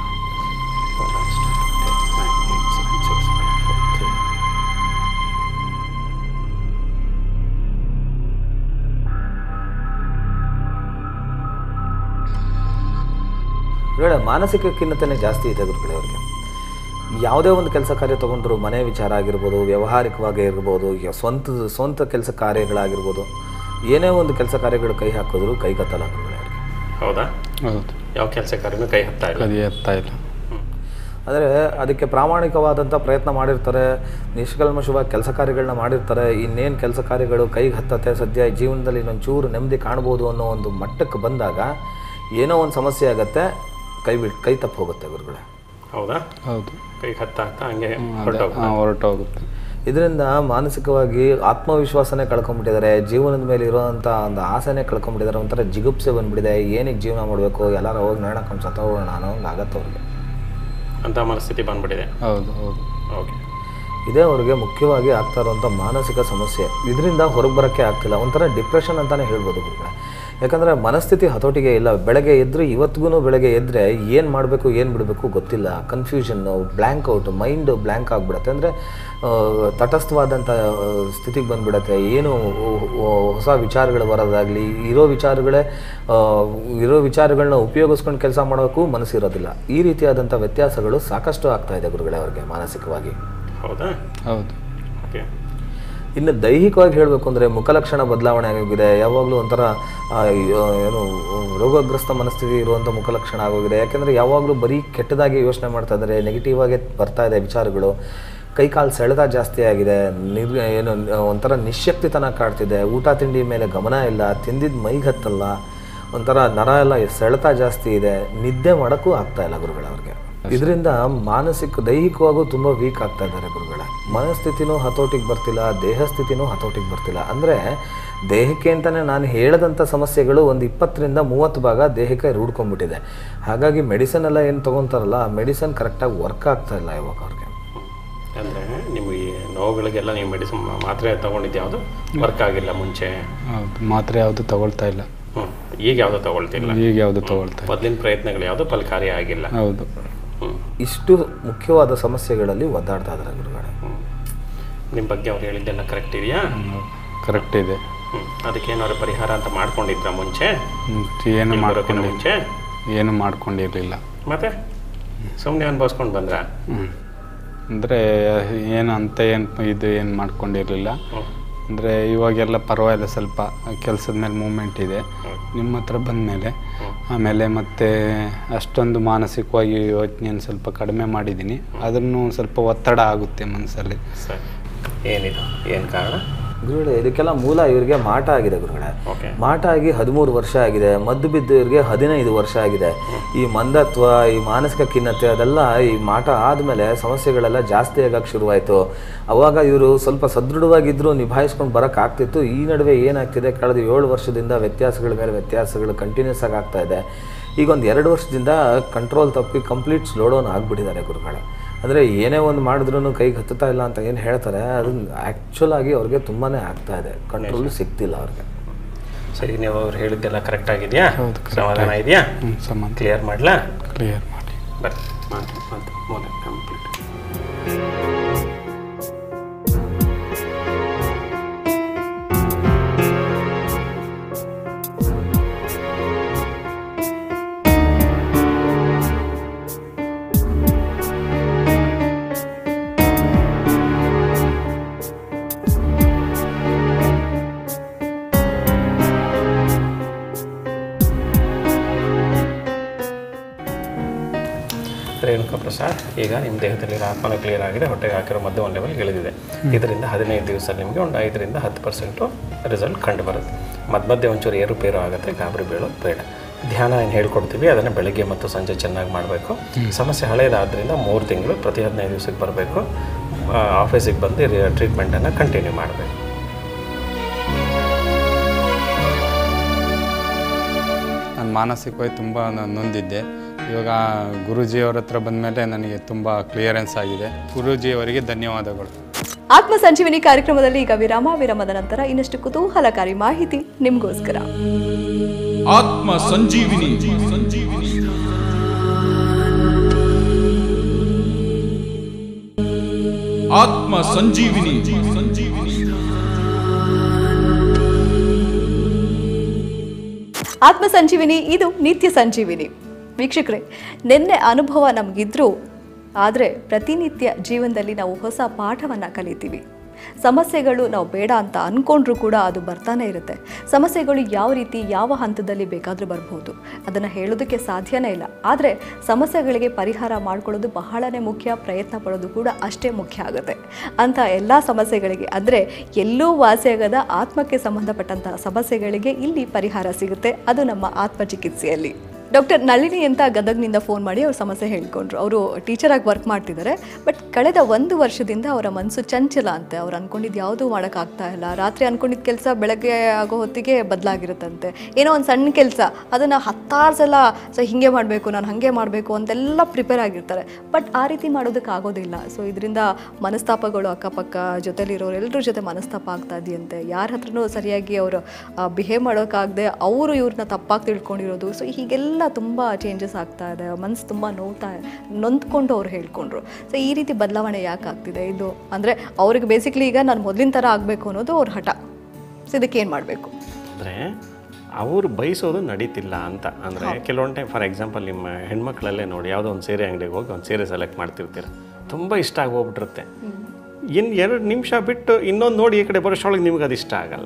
ಗುರುಗಳೇ, ಮಾನಸಿಕ ಖಿನ್ನತೆನೇ ಜಾಸ್ತಿ ಇದೆ ಗುರುಗಳೇ ಅವ್ರಿಗೆ. ಯಾವುದೇ ಒಂದು ಕೆಲಸ ಕಾರ್ಯ ತೊಗೊಂಡ್ರು, ಮನೆ ವಿಚಾರ ಆಗಿರ್ಬೋದು, ವ್ಯಾವಹಾರಿಕವಾಗಿ ಇರ್ಬೋದು, ಸ್ವಂತ ಸ್ವಂತ ಕೆಲಸ ಕಾರ್ಯಗಳಾಗಿರ್ಬೋದು, ಏನೇ ಒಂದು ಕೆಲಸ ಕಾರ್ಯಗಳು ಕೈ ಹಾಕಿದ್ರು ಕೈಗತ್ತಲ್ಲ ಗುರುಗಳೇ ಅವ್ರಿಗೆ. ಹೌದಾ? ಹೌದು. ಯಾವ ಕೆಲಸ ಕಾರ್ಯನೂ ಕೈ ಹತ್ತಾ ಇಲ್ಲ. ಕೈ ಹತ್ತಾ ಇಲ್ಲ. ಅಂದರೆ ಅದಕ್ಕೆ ಪ್ರಾಮಾಣಿಕವಾದಂಥ ಪ್ರಯತ್ನ ಮಾಡಿರ್ತಾರೆ, ನಿಷ್ಕಲ್ಮಶವಾಗಿ ಕೆಲಸ ಕಾರ್ಯಗಳನ್ನ ಮಾಡಿರ್ತಾರೆ. ಇನ್ನೇನು ಕೆಲಸ ಕಾರ್ಯಗಳು ಕೈಗೆ ಹತ್ತತ್ತೆ, ಸದ್ಯ ಜೀವನದಲ್ಲಿ ಇನ್ನೊಂದು ಚೂರು ನೆಮ್ಮದಿ ಕಾಣ್ಬೋದು ಅನ್ನೋ ಒಂದು ಮಟ್ಟಕ್ಕೆ ಬಂದಾಗ ಏನೋ ಒಂದು ಸಮಸ್ಯೆ ಆಗುತ್ತೆ, ಕೈ ಬಿಟ್ಟು ಕೈ ತಪ್ಪು ಹೋಗುತ್ತೆ ಗುರುಗಳೇ. ಹೌದಾ? ಹೌದು. ಕೈ ಹತ್ತಾ ಹತ್ತಾ ಹಂಗೆ ಹೊರಟೋಗುತ್ತೆ. ಇದರಿಂದ ಮಾನಸಿಕವಾಗಿ ಆತ್ಮವಿಶ್ವಾಸನೇ ಕಳ್ಕೊಂಡ್ಬಿಟ್ಟಿದ್ದಾರೆ, ಜೀವನದ ಮೇಲೆ ಇರೋವಂಥ ಒಂದು ಆಸೆನೇ ಕಳ್ಕೊಂಡ್ಬಿಟ್ಟಿದ್ದಾರೆ. ಒಂಥರ ಜಿಗುಪ್ಸೆ ಬಂದುಬಿಟ್ಟಿದೆ, ಏನಕ್ಕೆ ಜೀವನ ಮಾಡಬೇಕು, ಎಲ್ಲರೂ ಹೋಗಿ ನೋಡೋಕೊಂಡು ಸತ್ತೋಗೋಣ ಅನ್ನೋ ಒಂದು ಆಗತ್ತೆ ಅವ್ರಿಗೆ. ಅಂಥ ಮನಸ್ಥಿತಿ ಬಂದ್ಬಿಟ್ಟಿದೆ. ಹೌದು ಹೌದು. ಓಕೆ. ಇದೇ ಅವ್ರಿಗೆ ಮುಖ್ಯವಾಗಿ ಆಗ್ತಾ ಇರುವಂಥ ಮಾನಸಿಕ ಸಮಸ್ಯೆ. ಇದರಿಂದ ಹೊರಗೆ ಬರೋಕ್ಕೆ ಆಗ್ತಿಲ್ಲ, ಒಂಥರ ಡಿಪ್ರೆಷನ್ ಅಂತಲೇ ಹೇಳ್ಬೋದು ಗುರುಗಳೇ. ಯಾಕಂದರೆ ಮನಸ್ಥಿತಿ ಹತೋಟಿಗೆ ಇಲ್ಲ. ಬೆಳಗ್ಗೆ ಎದ್ದರೆ ಇವತ್ತಿಗೂ ಬೆಳಗ್ಗೆ ಎದ್ದರೆ ಏನು ಮಾಡಬೇಕು ಏನು ಬಿಡಬೇಕು ಗೊತ್ತಿಲ್ಲ, confusion, blank out, mind blank ಆಗಿಬಿಡುತ್ತೆ. ಅಂದರೆ ತಟಸ್ಥವಾದಂಥ ಸ್ಥಿತಿಗೆ ಬಂದುಬಿಡುತ್ತೆ. ಏನು ಹೊಸ ವಿಚಾರಗಳು ಬರೋದಾಗಲಿ, ಇರೋ ವಿಚಾರಗಳೇ ಇರೋ ವಿಚಾರಗಳನ್ನ ಉಪಯೋಗಿಸ್ಕೊಂಡು ಕೆಲಸ ಮಾಡೋಕ್ಕೂ ಮನಸ್ಸಿರೋದಿಲ್ಲ. ಈ ರೀತಿಯಾದಂಥ ವ್ಯತ್ಯಾಸಗಳು ಸಾಕಷ್ಟು ಆಗ್ತಾಯಿದೆ ಗುರುಗಳೇ ಅವ್ರಿಗೆ ಮಾನಸಿಕವಾಗಿ. ಹೌದಾ? ಹೌದು. ಓಕೆ. ಇನ್ನು ದೈಹಿಕವಾಗಿ ಹೇಳಬೇಕು ಅಂದರೆ ಮುಖಲಕ್ಷಣ ಬದಲಾವಣೆ ಆಗೋಗಿದೆ. ಯಾವಾಗಲೂ ಒಂಥರ ಏನು ರೋಗಗ್ರಸ್ತ ಮನಸ್ಥಿತಿ ಇರುವಂಥ ಮುಖಲಕ್ಷಣ ಆಗೋಗಿದೆ. ಯಾಕೆಂದರೆ ಯಾವಾಗಲೂ ಬರೀ ಕೆಟ್ಟದಾಗಿ ಯೋಚನೆ ಮಾಡ್ತಾ ಇದ್ದಾರೆ, ನೆಗೆಟಿವ್ ಆಗಿ ಬರ್ತಾ ಇದೆ ವಿಚಾರಗಳು. ಕೈಕಾಲು ಸೆಳೆತ ಜಾಸ್ತಿ ಆಗಿದೆ, ನಿರ್ ಏನು ಒಂಥರ ನಿಶ್ಶಕ್ತಿತನ ಕಾಡ್ತಿದೆ, ಊಟ ತಿಂಡಿ ಮೇಲೆ ಗಮನ ಇಲ್ಲ, ತಿಂದಿದ್ದು ಮೈಗೆ ಹತ್ತಲ್ಲ, ಒಂಥರ ನರ ಎಲ್ಲ ಸೆಳೆತ ಜಾಸ್ತಿ ಇದೆ, ನಿದ್ದೆ ಮಾಡೋಕ್ಕೂ ಆಗ್ತಾ ಇಲ್ಲ ಗುರುಗಳೇ ಅವ್ರಿಗೆ. ಇದರಿಂದ ಮಾನಸಿಕ ದೈಹಿಕವಾಗೂ ತುಂಬ ವೀಕ್ ಆಗ್ತಾ ಇದ್ದಾರೆ ಗುರುಗಳೇ. ಮನಸ್ಥಿತಿನೂ ಹತೋಟಿಗೆ ಬರ್ತಿಲ್ಲ, ದೇಹ ಸ್ಥಿತಿನೂ ಹತೋಟಿಗೆ ಬರ್ತಿಲ್ಲ. ಅಂದರೆ ದೇಹಕ್ಕೆ ಅಂತಲೇ ನಾನು ಹೇಳಿದಂಥ ಸಮಸ್ಯೆಗಳು ಒಂದು ಇಪ್ಪತ್ತರಿಂದ ಮೂವತ್ತು ಭಾಗ ದೇಹಕ್ಕೆ ರೂಢ್ಕೊಂಡ್ಬಿಟ್ಟಿದೆ. ಹಾಗಾಗಿ ಮೆಡಿಸನ್ ಎಲ್ಲ ಏನು ತೊಗೊತಾರಲ್ಲ, ಆ ಮೆಡಿಸನ್ ಕರೆಕ್ಟಾಗಿ ವರ್ಕ್ ಆಗ್ತಾ ಇಲ್ಲ ಇವಾಗ ಅವ್ರಿಗೆ. ಅಂದರೆ ನಿಮಗೆ ನೋವುಗಳಿಗೆಲ್ಲ ನೀವು ಮೆಡಿಸಿನ್ ಮಾತ್ರೆ ತೊಗೊಂಡಿದ್ದು ಯಾವುದು ವರ್ಕ್ ಆಗಿಲ್ಲ ಮುಂಚೆ? ಹೌದು, ಮಾತ್ರೆ ಯಾವುದು ತಗೊಳ್ತಾ ಇಲ್ಲ. ಹ್ಞೂ. ಈಗ ಯಾವುದು ತೊಗೊಳ್ತಿಲ್ಲ? ಈಗ ಯಾವುದು ತಗೊಳ್ತಾ ಇಲ್ಲ. ಮೊದಲಿನ ಪ್ರಯತ್ನಗಳು ಯಾವುದು ಫಲಕಾರಿ ಆಗಿಲ್ಲ. ಹೌದು. ಇಷ್ಟು ಮುಖ್ಯವಾದ ಸಮಸ್ಯೆಗಳಲ್ಲಿ ಒದ್ದಾಡ್ತಾ ಇದ್ದಾರೆ ಗುರುಗಳೇ. ನಿಮ್ಮ ಬಗ್ಗೆ ಅವ್ರು ಹೇಳಿದ್ದೆಲ್ಲ ಕರೆಕ್ಟ್ ಇದೆಯಾ? ಕರೆಕ್ಟ್ ಇದೆ. ಹ್ಞೂ. ಅದಕ್ಕೇನಾದ್ರು ಪರಿಹಾರ ಅಂತ ಮಾಡ್ಕೊಂಡಿದ್ರ ಮುಂಚೆ? ಏನು ಮಾಡ್ಕೊಂಡು ಮುಂಚೆ ಏನು ಮಾಡ್ಕೊಂಡಿರಲಿಲ್ಲ. ಮತ್ತೆ ಸುಮ್ಮನೆ ಅನುಭವಿಸ್ಕೊಂಡು ಬಂದ್ರ? ಹ್ಞೂ. ಅಂದರೆ ಏನು ಅಂತ ಏನು ಇದು ಏನು ಮಾಡ್ಕೊಂಡಿರಲಿಲ್ಲ. ಅಂದರೆ ಇವಾಗೆಲ್ಲ ಪರವಾಗಿಲ್ಲ, ಸ್ವಲ್ಪ ಕೆಲಸದ ಮೇಲೆ ಮೂಮೆಂಟ್ ಇದೆ. ನಿಮ್ಮ ಹತ್ರ ಬಂದಮೇಲೆ ಆಮೇಲೆ ಮತ್ತೆ ಅಷ್ಟೊಂದು ಮಾನಸಿಕವಾಗಿ ಯೋಚನೆಯನ್ನು ಸ್ವಲ್ಪ ಕಡಿಮೆ ಮಾಡಿದ್ದೀನಿ. ಅದನ್ನು ಸ್ವಲ್ಪ ಒತ್ತಡ ಆಗುತ್ತೆ ಮನಸ್ಸಲ್ಲಿ. ಸರಿ, ಏನಿದು ಏನು ಕಾರಣ ಗುರುಗಳೇ? ಇದಕ್ಕೆಲ್ಲ ಮೂಲ ಇವರಿಗೆ ಮಾಟ ಆಗಿದೆ ಗುರುಗಳೇ. ಓಕೆ. ಮಾಟ ಆಗಿ ಹದಿಮೂರು ವರ್ಷ ಆಗಿದೆ, ಮದ್ದು ಬಿದ್ದು ಇವರಿಗೆ ಹದಿನೈದು ವರ್ಷ ಆಗಿದೆ. ಈ ಮಂದತ್ವ, ಈ ಮಾನಸಿಕ ಖಿನ್ನತೆ ಅದೆಲ್ಲ ಈ ಮಾಟ ಆದಮೇಲೆ ಸಮಸ್ಯೆಗಳೆಲ್ಲ ಜಾಸ್ತಿ ಆಗಕ್ಕೆ ಶುರುವಾಯಿತು. ಅವಾಗ ಇವರು ಸ್ವಲ್ಪ ಸದೃಢವಾಗಿದ್ದರೂ ನಿಭಾಯಿಸ್ಕೊಂಡು ಬರೋಕ್ಕಾಗ್ತಿತ್ತು. ಈ ನಡುವೆ ಏನಾಗ್ತಿದೆ, ಕಳೆದ ಏಳು ವರ್ಷದಿಂದ ವ್ಯತ್ಯಾಸಗಳ ಮೇಲೆ ವ್ಯತ್ಯಾಸಗಳು ಕಂಟಿನ್ಯೂಸ್ ಆಗಿ ಆಗ್ತಾ ಇದೆ. ಈಗ ಒಂದು ಎರಡು ವರ್ಷದಿಂದ ಕಂಟ್ರೋಲ್ ತಪ್ಪಿ ಕಂಪ್ಲೀಟ್ ಸ್ಲೋ ಡೌನ್ ಆಗಿಬಿಟ್ಟಿದ್ದಾರೆ ಗುರುಗಳೇ. ಅಂದರೆ ಏನೇ ಒಂದು ಮಾಡಿದ್ರೂ ಕೈಗೆ ಹತ್ತುತ್ತಾ ಇಲ್ಲ ಅಂತ ಏನು ಹೇಳ್ತಾರೆ, ಅದು ಆ್ಯಕ್ಚುಲ್ ಆಗಿ ಅವ್ರಿಗೆ ತುಂಬಾ ಆಗ್ತಾ ಇದೆ, ಕಂಟ್ರೋಲ್ ಸಿಗ್ತಿಲ್ಲ ಅವ್ರಿಗೆ. ಸರಿ, ನೀವು ಅವ್ರು ಹೇಳಿದ್ದೆಲ್ಲ ಕರೆಕ್ಟ್ ಆಗಿದೆಯಾ? ಹೌದು. ಸಮಾಧಾನ ಇದೆಯಾ? ಹ್ಞೂ, ಸಮಾಧಾನ. ಕ್ಲಿಯರ್ ಮಾಡಲಾ? ಕ್ಲಿಯರ್ ಮಾಡಿ. ಬರ್ರಿ ಮಾಡಿ ಮತ್ತು ಮೂಲ ಕಂಪ್ಲೀಟ್. ರೇಣುಕಾ ಪ್ರಸಾದ್, ಈಗ ನಿಮ್ಮ ದೇಹದಲ್ಲಿರೋ ಆತ್ಮನ ಕ್ಲಿಯರ್ ಆಗಿದೆ, ಹೊಟ್ಟೆಗೆ ಹಾಕಿರೋ ಮದ್ದು ಒಂದು ಲೆವೆಲ್ ಇಳಿದಿದೆ. ಇದರಿಂದ ಹದಿನೈದು ದಿವಸ ನಿಮಗೆ ಒಂದು ಐದರಿಂದ ಹತ್ತು ಪರ್ಸೆಂಟು ರಿಸಲ್ಟ್ ಕಂಡು ಬರುತ್ತೆ. ಮಧ್ಯ ಮಧ್ಯೆ ಒಂಚೂರು ಏರುಪೇರು ಆಗುತ್ತೆ, ಗಾಬರಿ ಬೀಳೋದು ಬೇಡ. ಧ್ಯಾನ ಏನು ಹೇಳ್ಕೊಡ್ತೀವಿ ಅದನ್ನು ಬೆಳಗ್ಗೆ ಮತ್ತು ಸಂಜೆ ಚೆನ್ನಾಗಿ ಮಾಡಬೇಕು. ಸಮಸ್ಯೆ ಹಳೇದಾದ್ದರಿಂದ ಮೂರು ತಿಂಗಳು ಪ್ರತಿ ಹದಿನೈದು ದಿವಸಕ್ಕೆ ಬರಬೇಕು. ಆಫೀಸಿಗೆ ಬಂದು ಟ್ರೀಟ್ಮೆಂಟನ್ನು ಕಂಟಿನ್ಯೂ ಮಾಡಬೇಕು. ನಾನು ಮಾನಸಿಕವಾಗಿ ತುಂಬ ನೊಂದಿದ್ದೆ. ಇವಾಗ ಗುರೂಜಿಯವ್ರ ಹತ್ರ ಬಂದಮೇಲೆ ನನಗೆ ತುಂಬ ಕ್ಲಿಯರೆನ್ಸ್ ಆಗಿದೆ. ಗುರೂಜಿಯವರಿಗೆ ಧನ್ಯವಾದಗಳು. ಆತ್ಮ ಸಂಜೀವಿನಿ ಕಾರ್ಯಕ್ರಮದಲ್ಲಿ ಈಗ ವಿರಾಮ. ವಿರಾಮದ ನಂತರ ಇನ್ನಷ್ಟು ಕುತೂಹಲಕಾರಿ ಮಾಹಿತಿ ನಿಮಗೋಸ್ಕರ. ಆತ್ಮ ಸಂಜೀವಿನಿ ಸಂಜೀವಿನಿ ಆತ್ಮ ಸಂಜೀವಿನಿ ಸಂಜೀವಿನಿ ಆತ್ಮ ಸಂಜೀವಿನಿ, ಇದು ನಿತ್ಯ ಸಂಜೀವಿನಿ. ವೀಕ್ಷಕರೇ, ನಿನ್ನೆ ಅನುಭವ ನಮಗಿದ್ರೂ ಆದರೆ ಪ್ರತಿನಿತ್ಯ ಜೀವನದಲ್ಲಿ ನಾವು ಹೊಸ ಪಾಠವನ್ನು ಕಲಿತೀವಿ. ಸಮಸ್ಯೆಗಳು ನಾವು ಬೇಡ ಅಂತ ಅಂದ್ಕೊಂಡ್ರೂ ಕೂಡ ಅದು ಬರ್ತಾನೆ ಇರುತ್ತೆ. ಸಮಸ್ಯೆಗಳು ಯಾವ ರೀತಿ ಯಾವ ಹಂತದಲ್ಲಿ ಬೇಕಾದರೂ ಬರ್ಬೋದು, ಅದನ್ನು ಹೇಳೋದಕ್ಕೆ ಸಾಧ್ಯನೇ ಇಲ್ಲ. ಆದರೆ ಸಮಸ್ಯೆಗಳಿಗೆ ಪರಿಹಾರ ಮಾಡ್ಕೊಳ್ಳೋದು ಬಹಳನೇ ಮುಖ್ಯ, ಪ್ರಯತ್ನ ಪಡೋದು ಕೂಡ ಅಷ್ಟೇ ಮುಖ್ಯ ಆಗುತ್ತೆ. ಅಂಥ ಎಲ್ಲ ಸಮಸ್ಯೆಗಳಿಗೆ ಅಂದರೆ ಎಲ್ಲೂ ವಾಸಿಯಾಗದ ಆತ್ಮಕ್ಕೆ ಸಂಬಂಧಪಟ್ಟಂತಹ ಸಮಸ್ಯೆಗಳಿಗೆ ಇಲ್ಲಿ ಪರಿಹಾರ ಸಿಗುತ್ತೆ. ಅದು ನಮ್ಮ ಆತ್ಮ ಚಿಕಿತ್ಸೆಯಲ್ಲಿ. ಡಾಕ್ಟರ್ ನಳಿನಿ ಅಂತ ಗದಗ್ನಿಂದ ಫೋನ್ ಮಾಡಿ ಅವ್ರ ಸಮಸ್ಯೆ ಹೇಳ್ಕೊಂಡ್ರು. ಅವರು ಟೀಚರಾಗಿ ವರ್ಕ್ ಮಾಡ್ತಿದ್ದಾರೆ. ಬಟ್ ಕಳೆದ ಒಂದು ವರ್ಷದಿಂದ ಅವರ ಮನಸ್ಸು ಚಂಚಲ ಅಂತೆ. ಅವ್ರು ಅಂದ್ಕೊಂಡಿದ್ದು ಯಾವುದೂ ಮಾಡೋಕ್ಕಾಗ್ತಾ ಇಲ್ಲ. ರಾತ್ರಿ ಅಂದ್ಕೊಂಡಿದ್ದ ಕೆಲಸ ಬೆಳಗ್ಗೆ ಆಗೋ ಹೊತ್ತಿಗೆ ಬದಲಾಗಿರುತ್ತಂತೆ. ಏನೋ ಒಂದು ಸಣ್ಣ ಕೆಲಸ ಅದನ್ನು ಹತ್ತಾರು ಸಲ ಸೊ ಹೀಗೆ ಮಾಡಬೇಕು, ನಾನು ಹಾಗೆ ಮಾಡಬೇಕು ಅಂತೆಲ್ಲ ಪ್ರಿಪೇರ್ ಆಗಿರ್ತಾರೆ. ಬಟ್ ಆ ರೀತಿ ಮಾಡೋದಕ್ಕೆ ಆಗೋದಿಲ್ಲ. ಸೊ ಇದರಿಂದ ಮನಸ್ತಾಪಗಳು ಅಕ್ಕಪಕ್ಕ ಜೊತೆಲಿರೋರು ಎಲ್ಲರ ಜೊತೆ ಮನಸ್ತಾಪ ಆಗ್ತಾ ಇದೆಯಂತೆ. ಯಾರ ಹತ್ರನೂ ಸರಿಯಾಗಿ ಅವರು ಬಿಹೇವ್ ಮಾಡೋಕ್ಕಾಗದೆ ಅವರು ಇವ್ರನ್ನ ತಪ್ಪಾಗಿ ತಿಳ್ಕೊಂಡಿರೋದು. ಸೊ ಹೀಗೆಲ್ಲ ತುಂಬ ಚೇಂಜಸ್ ಆಗ್ತಾ ಇದೆ. ಮನಸ್ಸು ತುಂಬ ನೋವ್ತಾ ನೊಂದ್ಕೊಂಡು ಅವ್ರು ಹೇಳ್ಕೊಂಡ್ರು. ಸೊ ಈ ರೀತಿ ಬದಲಾವಣೆ ಯಾಕೆ ಆಗ್ತಿದೆ ಇದು ಅಂದರೆ ಅವ್ರಿಗೆ ಬೇಸಿಕ್ಲಿ ಈಗ ನಾನು ಮೊದಲಿನ ಥರ ಆಗಬೇಕು ಅನ್ನೋದು ಅವ್ರ ಹಠ. ಸೊ ಇದಕ್ಕೆ ಏನು ಮಾಡಬೇಕು ಅಂದರೆ ಅವರು ಬಯಸೋದು ನಡೀತಿಲ್ಲ ಅಂತ. ಅಂದರೆ ಕೆಲವೊಂದು ಟೈಮ್ ಫಾರ್ ಎಕ್ಸಾಂಪಲ್ ನಿಮ್ಮ ಹೆಣ್ಮಕ್ಳಲ್ಲೇ ನೋಡಿ, ಯಾವುದೋ ಒಂದು ಸೀರೆ ಅಂಗಡಿಗೆ ಹೋಗಿ ಒಂದು ಸೀರೆ ಸೆಲೆಕ್ಟ್ ಮಾಡ್ತಿರ್ತೀರ, ತುಂಬ ಇಷ್ಟ ಆಗಿ ಹೋಗ್ಬಿಟ್ಟಿರುತ್ತೆ. ಇನ್ನು ಎರಡು ನಿಮಿಷ ಬಿಟ್ಟು ಇನ್ನೊಂದು ನೋಡಿ ಈ ಕಡೆ ಬರೋಷ್ಟೊಳಗೆ ನಿಮ್ಗೆ ಅದು ಇಷ್ಟ ಆಗಲ್ಲ.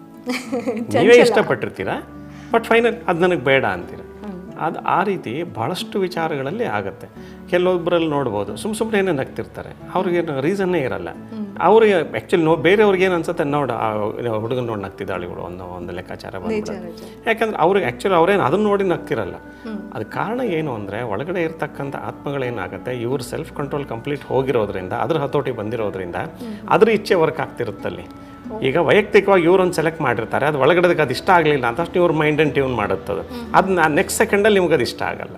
ನೀವೇ ಇಷ್ಟಪಟ್ಟಿರ್ತೀರ, ಬಟ್ ಫೈನಲ್ ಅದು ನನಗೆ ಬೇಡ ಅಂತೀರ. ಅದು ಆ ರೀತಿ ಭಾಳಷ್ಟು ವಿಚಾರಗಳಲ್ಲಿ ಆಗುತ್ತೆ. ಕೆಲವೊಬ್ಬರಲ್ಲಿ ನೋಡ್ಬೋದು ಸುಮ್ಮ ಸುಮ್ಮನೆ ಏನೇ ನಗ್ತಿರ್ತಾರೆ, ಅವ್ರಿಗೇನು ರೀಸನ್ನೇ ಇರಲ್ಲ. ಅವ್ರಿಗೆ ಆ್ಯಕ್ಚುಲಿ ನೋ ಬೇರೆಯವ್ರಿಗೆ ಏನು ಅನ್ಸುತ್ತೆ, ನೋಡು ಆ ಹುಡುಗನ ನೋಡಿ ನಗ್ತಿದ್ದಾಳೆ ಇವಳು ಅನ್ನೋ ಒಂದು ಲೆಕ್ಕಾಚಾರ ಬಂದ್ಬಿಡುತ್ತೆ. ಯಾಕಂದ್ರೆ ಅವ್ರಿಗೆ ಆ್ಯಕ್ಚುಲಿ ಅವ್ರೇನು ಅದನ್ನು ನೋಡಿ ನಗ್ತಿರಲ್ಲ. ಅದು ಕಾರಣ ಏನು ಅಂದರೆ ಒಳಗಡೆ ಇರ್ತಕ್ಕಂಥ ಆತ್ಮಗಳೇನಾಗುತ್ತೆ, ಇವ್ರ ಸೆಲ್ಫ್ ಕಂಟ್ರೋಲ್ ಕಂಪ್ಲೀಟ್ ಹೋಗಿರೋದ್ರಿಂದ, ಅದ್ರ ಹತೋಟಿ ಬಂದಿರೋದ್ರಿಂದ ಅದ್ರ ಇಚ್ಛೆ ವರ್ಕ್ ಆಗ್ತಿರುತ್ತಲ್ಲಿ. ಈಗ ವೈಯಕ್ತಿಕವಾಗಿ ಇವ್ರೊಂದು ಸೆಲೆಕ್ಟ್ ಮಾಡಿರ್ತಾರೆ, ಅದು ಒಳಗಡೆದಕ್ಕೆ ಅದು ಇಷ್ಟ ಆಗಲಿಲ್ಲ ಅಂತ ಅಷ್ಟು ಇವ್ರ ಮೈಂಡನ್ನು ಟ್ಯೂನ್ ಮಾಡುತ್ತದೆ. ಅದನ್ನ ನೆಕ್ಸ್ಟ್ ಸೆಕೆಂಡಲ್ಲಿ ನಿಮ್ಗೆ ಅದು ಇಷ್ಟ ಆಗಲ್ಲ.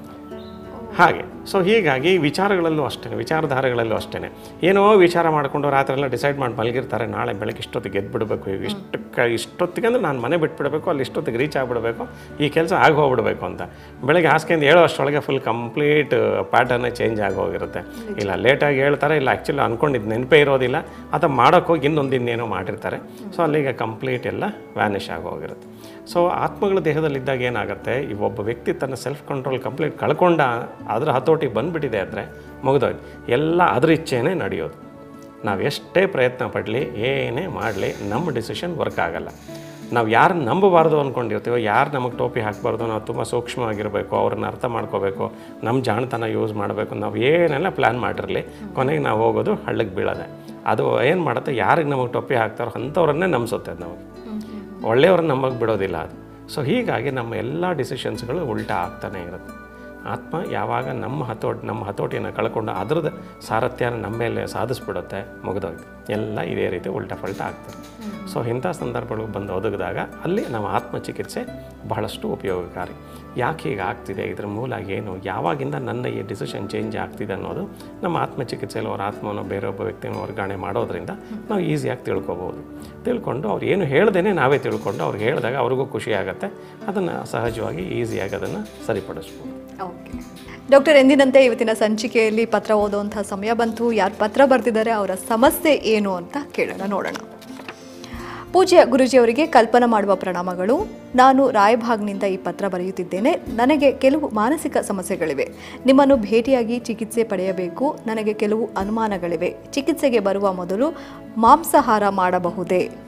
ಹಾಗೆ ಸೊ ಹೀಗಾಗಿ ವಿಚಾರಗಳಲ್ಲೂ ಅಷ್ಟೇ, ವಿಚಾರಧಾರೆಗಳಲ್ಲೂ ಅಷ್ಟೇ. ಏನೋ ವಿಚಾರ ಮಾಡಿಕೊಂಡು ರಾತ್ರಿ ಎಲ್ಲ ಡಿಸೈಡ್ ಮಾಡಿ ಮಲಗಿರ್ತಾರೆ, ನಾಳೆ ಬೆಳಗ್ಗೆ ಇಷ್ಟೊತ್ತಿಗೆ ಗೆದ್ದು ಬಿಡಬೇಕು, ಈಗ ಇಷ್ಟಕ್ಕೆ ಇಷ್ಟೊತ್ತಿಗೆ ಅಂದರೆ ನಾನು ಮನೆ ಬಿಟ್ಬಿಡಬೇಕು, ಅಲ್ಲಿ ಇಷ್ಟೊತ್ತಿಗೆ ರೀಚ್ ಆಗಿಬಿಡಬೇಕು, ಈ ಕೆಲಸ ಆಗಿ ಹೋಗ್ಬಿಡ್ಬೇಕು ಅಂತ. ಬೆಳಗ್ಗೆ ಹಾಸ್ಕೊಂಡು ಹೇಳೋ ಅಷ್ಟೊಳಗೆ ಫುಲ್ ಕಂಪ್ಲೀಟ್ ಪ್ಯಾಟರ್ನೇ ಚೇಂಜ್ ಆಗಿ ಹೋಗಿರುತ್ತೆ. ಇಲ್ಲ ಲೇಟಾಗಿ ಹೇಳ್ತಾರೆ, ಇಲ್ಲ ಆ್ಯಕ್ಚುಲಿ ಅಂದ್ಕೊಂಡಿದ್ದು ನೆನಪೇ ಇರೋದಿಲ್ಲ, ಅಥವಾ ಮಾಡೋಕ್ಕೋಗಿ ಇನ್ನೊಂದು ಇನ್ನೇನೋ ಮಾಡಿರ್ತಾರೆ. ಸೊ ಅಲ್ಲಿಗೆ ಕಂಪ್ಲೀಟ್ ಎಲ್ಲ ವ್ಯಾನಿಷ್ ಆಗಿ ಹೋಗಿರುತ್ತೆ. ಸೊ ಆತ್ಮಗಳ ದೇಹದಲ್ಲಿದ್ದಾಗ ಏನಾಗುತ್ತೆ, ಈ ಒಬ್ಬ ವ್ಯಕ್ತಿ ತನ್ನ ಸೆಲ್ಫ್ ಕಂಟ್ರೋಲ್ ಕಂಪ್ಲೀಟ್ ಕಳ್ಕೊಂಡ, ಅದರ ಹತೋಟಿ ಬಂದುಬಿಟ್ಟಿದೆ ಅಂದರೆ ಮುಗಿದೋಯ್ತು. ಎಲ್ಲ ಅದ್ರ ಇಚ್ಛೆನೇ ನಡೆಯೋದು. ನಾವು ಎಷ್ಟೇ ಪ್ರಯತ್ನ ಪಡಲಿ, ಏನೇ ಮಾಡಲಿ, ನಮ್ಮ ಡಿಸಿಷನ್ ವರ್ಕ್ ಆಗಲ್ಲ. ನಾವು ಯಾರನ್ನ ನಂಬಬಾರ್ದು ಅಂದ್ಕೊಂಡಿರ್ತೀವೋ, ಯಾರು ನಮಗೆ ಟೋಪಿ ಹಾಕಬಾರ್ದು, ನಾವು ತುಂಬ ಸೂಕ್ಷ್ಮವಾಗಿರಬೇಕು, ಅವ್ರನ್ನ ಅರ್ಥ ಮಾಡ್ಕೋಬೇಕು, ನಮ್ಮ ಜಾಣತನ ಯೂಸ್ ಮಾಡಬೇಕು, ನಾವು ಏನೆಲ್ಲ ಪ್ಲ್ಯಾನ್ ಮಾಡಿರಲಿ, ಕೊನೆಗೆ ನಾವು ಹೋಗೋದು ಹಳ್ಳಕ್ಕೆ ಬೀಳೋದೆ. ಅದು ಏನು ಮಾಡುತ್ತೆ, ಯಾರಿಗೆ ನಮಗೆ ಟೋಪಿ ಹಾಕ್ತಾರೋ ಅಂಥವ್ರನ್ನೇ ನಂಬಿಸುತ್ತೆ. ನಾವು ಒಳ್ಳೆಯವ್ರನ್ನ ನಂಬಕ್ಕೆ ಬಿಡೋದಿಲ್ಲ ಅದು. ಸೊ ಹೀಗಾಗಿ ನಮ್ಮ ಎಲ್ಲ ಡಿಸಿಷನ್ಸ್ಗಳು ಉಲ್ಟಾ ಆಗ್ತಾನೆ ಇರುತ್ತೆ. ಆತ್ಮ ಯಾವಾಗ ನಮ್ಮ ಹತೋಟಿ ನಮ್ಮ ಹತೋಟಿಯನ್ನು ಕಳ್ಕೊಂಡು ಅದರದ್ದು ಸಾರಥ್ಯನ ನಮ್ಮ ಮೇಲೆ ಸಾಧಿಸ್ಬಿಡುತ್ತೆ, ಮುಗಿದೋಯ್ತು. ಎಲ್ಲ ಇದೇ ರೀತಿ ಉಲ್ಟಾ ಫಲ್ಟಾ ಆಗ್ತದೆ. ಸೊ ಇಂಥ ಸಂದರ್ಭಗಳು ಬಂದು ಒದಗಿದಾಗ ಅಲ್ಲಿ ನಮ್ಮ ಆತ್ಮ ಚಿಕಿತ್ಸೆ ಬಹಳಷ್ಟು ಉಪಯೋಗಕಾರಿ. ಯಾಕೆ ಹೀಗೆ ಆಗ್ತಿದೆ, ಇದರ ಮೂಲ ಏನು, ಯಾವಾಗಿಂದ ನನ್ನ ಈ ಡಿಸಿಷನ್ ಚೇಂಜ್ ಆಗ್ತಿದೆ ಅನ್ನೋದು ನಮ್ಮ ಆತ್ಮ ಚಿಕಿತ್ಸೆಯಲ್ಲಿ ಅವ್ರ ಆತ್ಮವನ್ನು ಬೇರೊಬ್ಬ ವ್ಯಕ್ತಿಯನ್ನು ವರ್ಗಾವಣೆ ಮಾಡೋದ್ರಿಂದ ನಾವು ಈಸಿಯಾಗಿ ತಿಳ್ಕೊಬೋದು. ತಿಳ್ಕೊಂಡು ಅವ್ರು ಏನು ಹೇಳ್ದೇನೆ ನಾವೇ ತಿಳ್ಕೊಂಡು ಅವ್ರಿಗೆ ಹೇಳಿದಾಗ ಅವ್ರಿಗೂ ಖುಷಿ ಆಗುತ್ತೆ. ಅದನ್ನು ಸಹಜವಾಗಿ ಈಸಿಯಾಗಿ ಅದನ್ನು ಸರಿಪಡಿಸ್ಬೋದು. ಓಕೆ ಡಾಕ್ಟರ್, ಎಂದಿನಂತೆ ಇವತ್ತಿನ ಸಂಚಿಕೆಯಲ್ಲಿ ಪತ್ರ ಓದುವಂಥ ಸಮಯ ಬಂತು. ಯಾರು ಪತ್ರ ಬರ್ತಿದ್ದಾರೆ, ಅವರ ಸಮಸ್ಯೆ ಏನು ಅಂತ ಕೇಳೋಣ, ನೋಡೋಣ. ಪೂಜ್ಯ ಗುರೂಜಿಯವರಿಗೆ ಕಲ್ಪನಾ ಮಾಡುವ ಪ್ರಣಾಮಗಳು. ನಾನು ರಾಯಭಾಗ್ನಿಂದ ಈ ಪತ್ರ ಬರೆಯುತ್ತಿದ್ದೇನೆ. ನನಗೆ ಕೆಲವು ಮಾನಸಿಕ ಸಮಸ್ಯೆಗಳಿವೆ. ನಿಮ್ಮನ್ನು ಭೇಟಿಯಾಗಿ ಚಿಕಿತ್ಸೆ ಪಡೆಯಬೇಕು. ನನಗೆ ಕೆಲವು ಅನುಮಾನಗಳಿವೆ. ಚಿಕಿತ್ಸೆಗೆ ಬರುವ ಮೊದಲು ಮಾಂಸಾಹಾರ ಮಾಡಬಹುದೇ?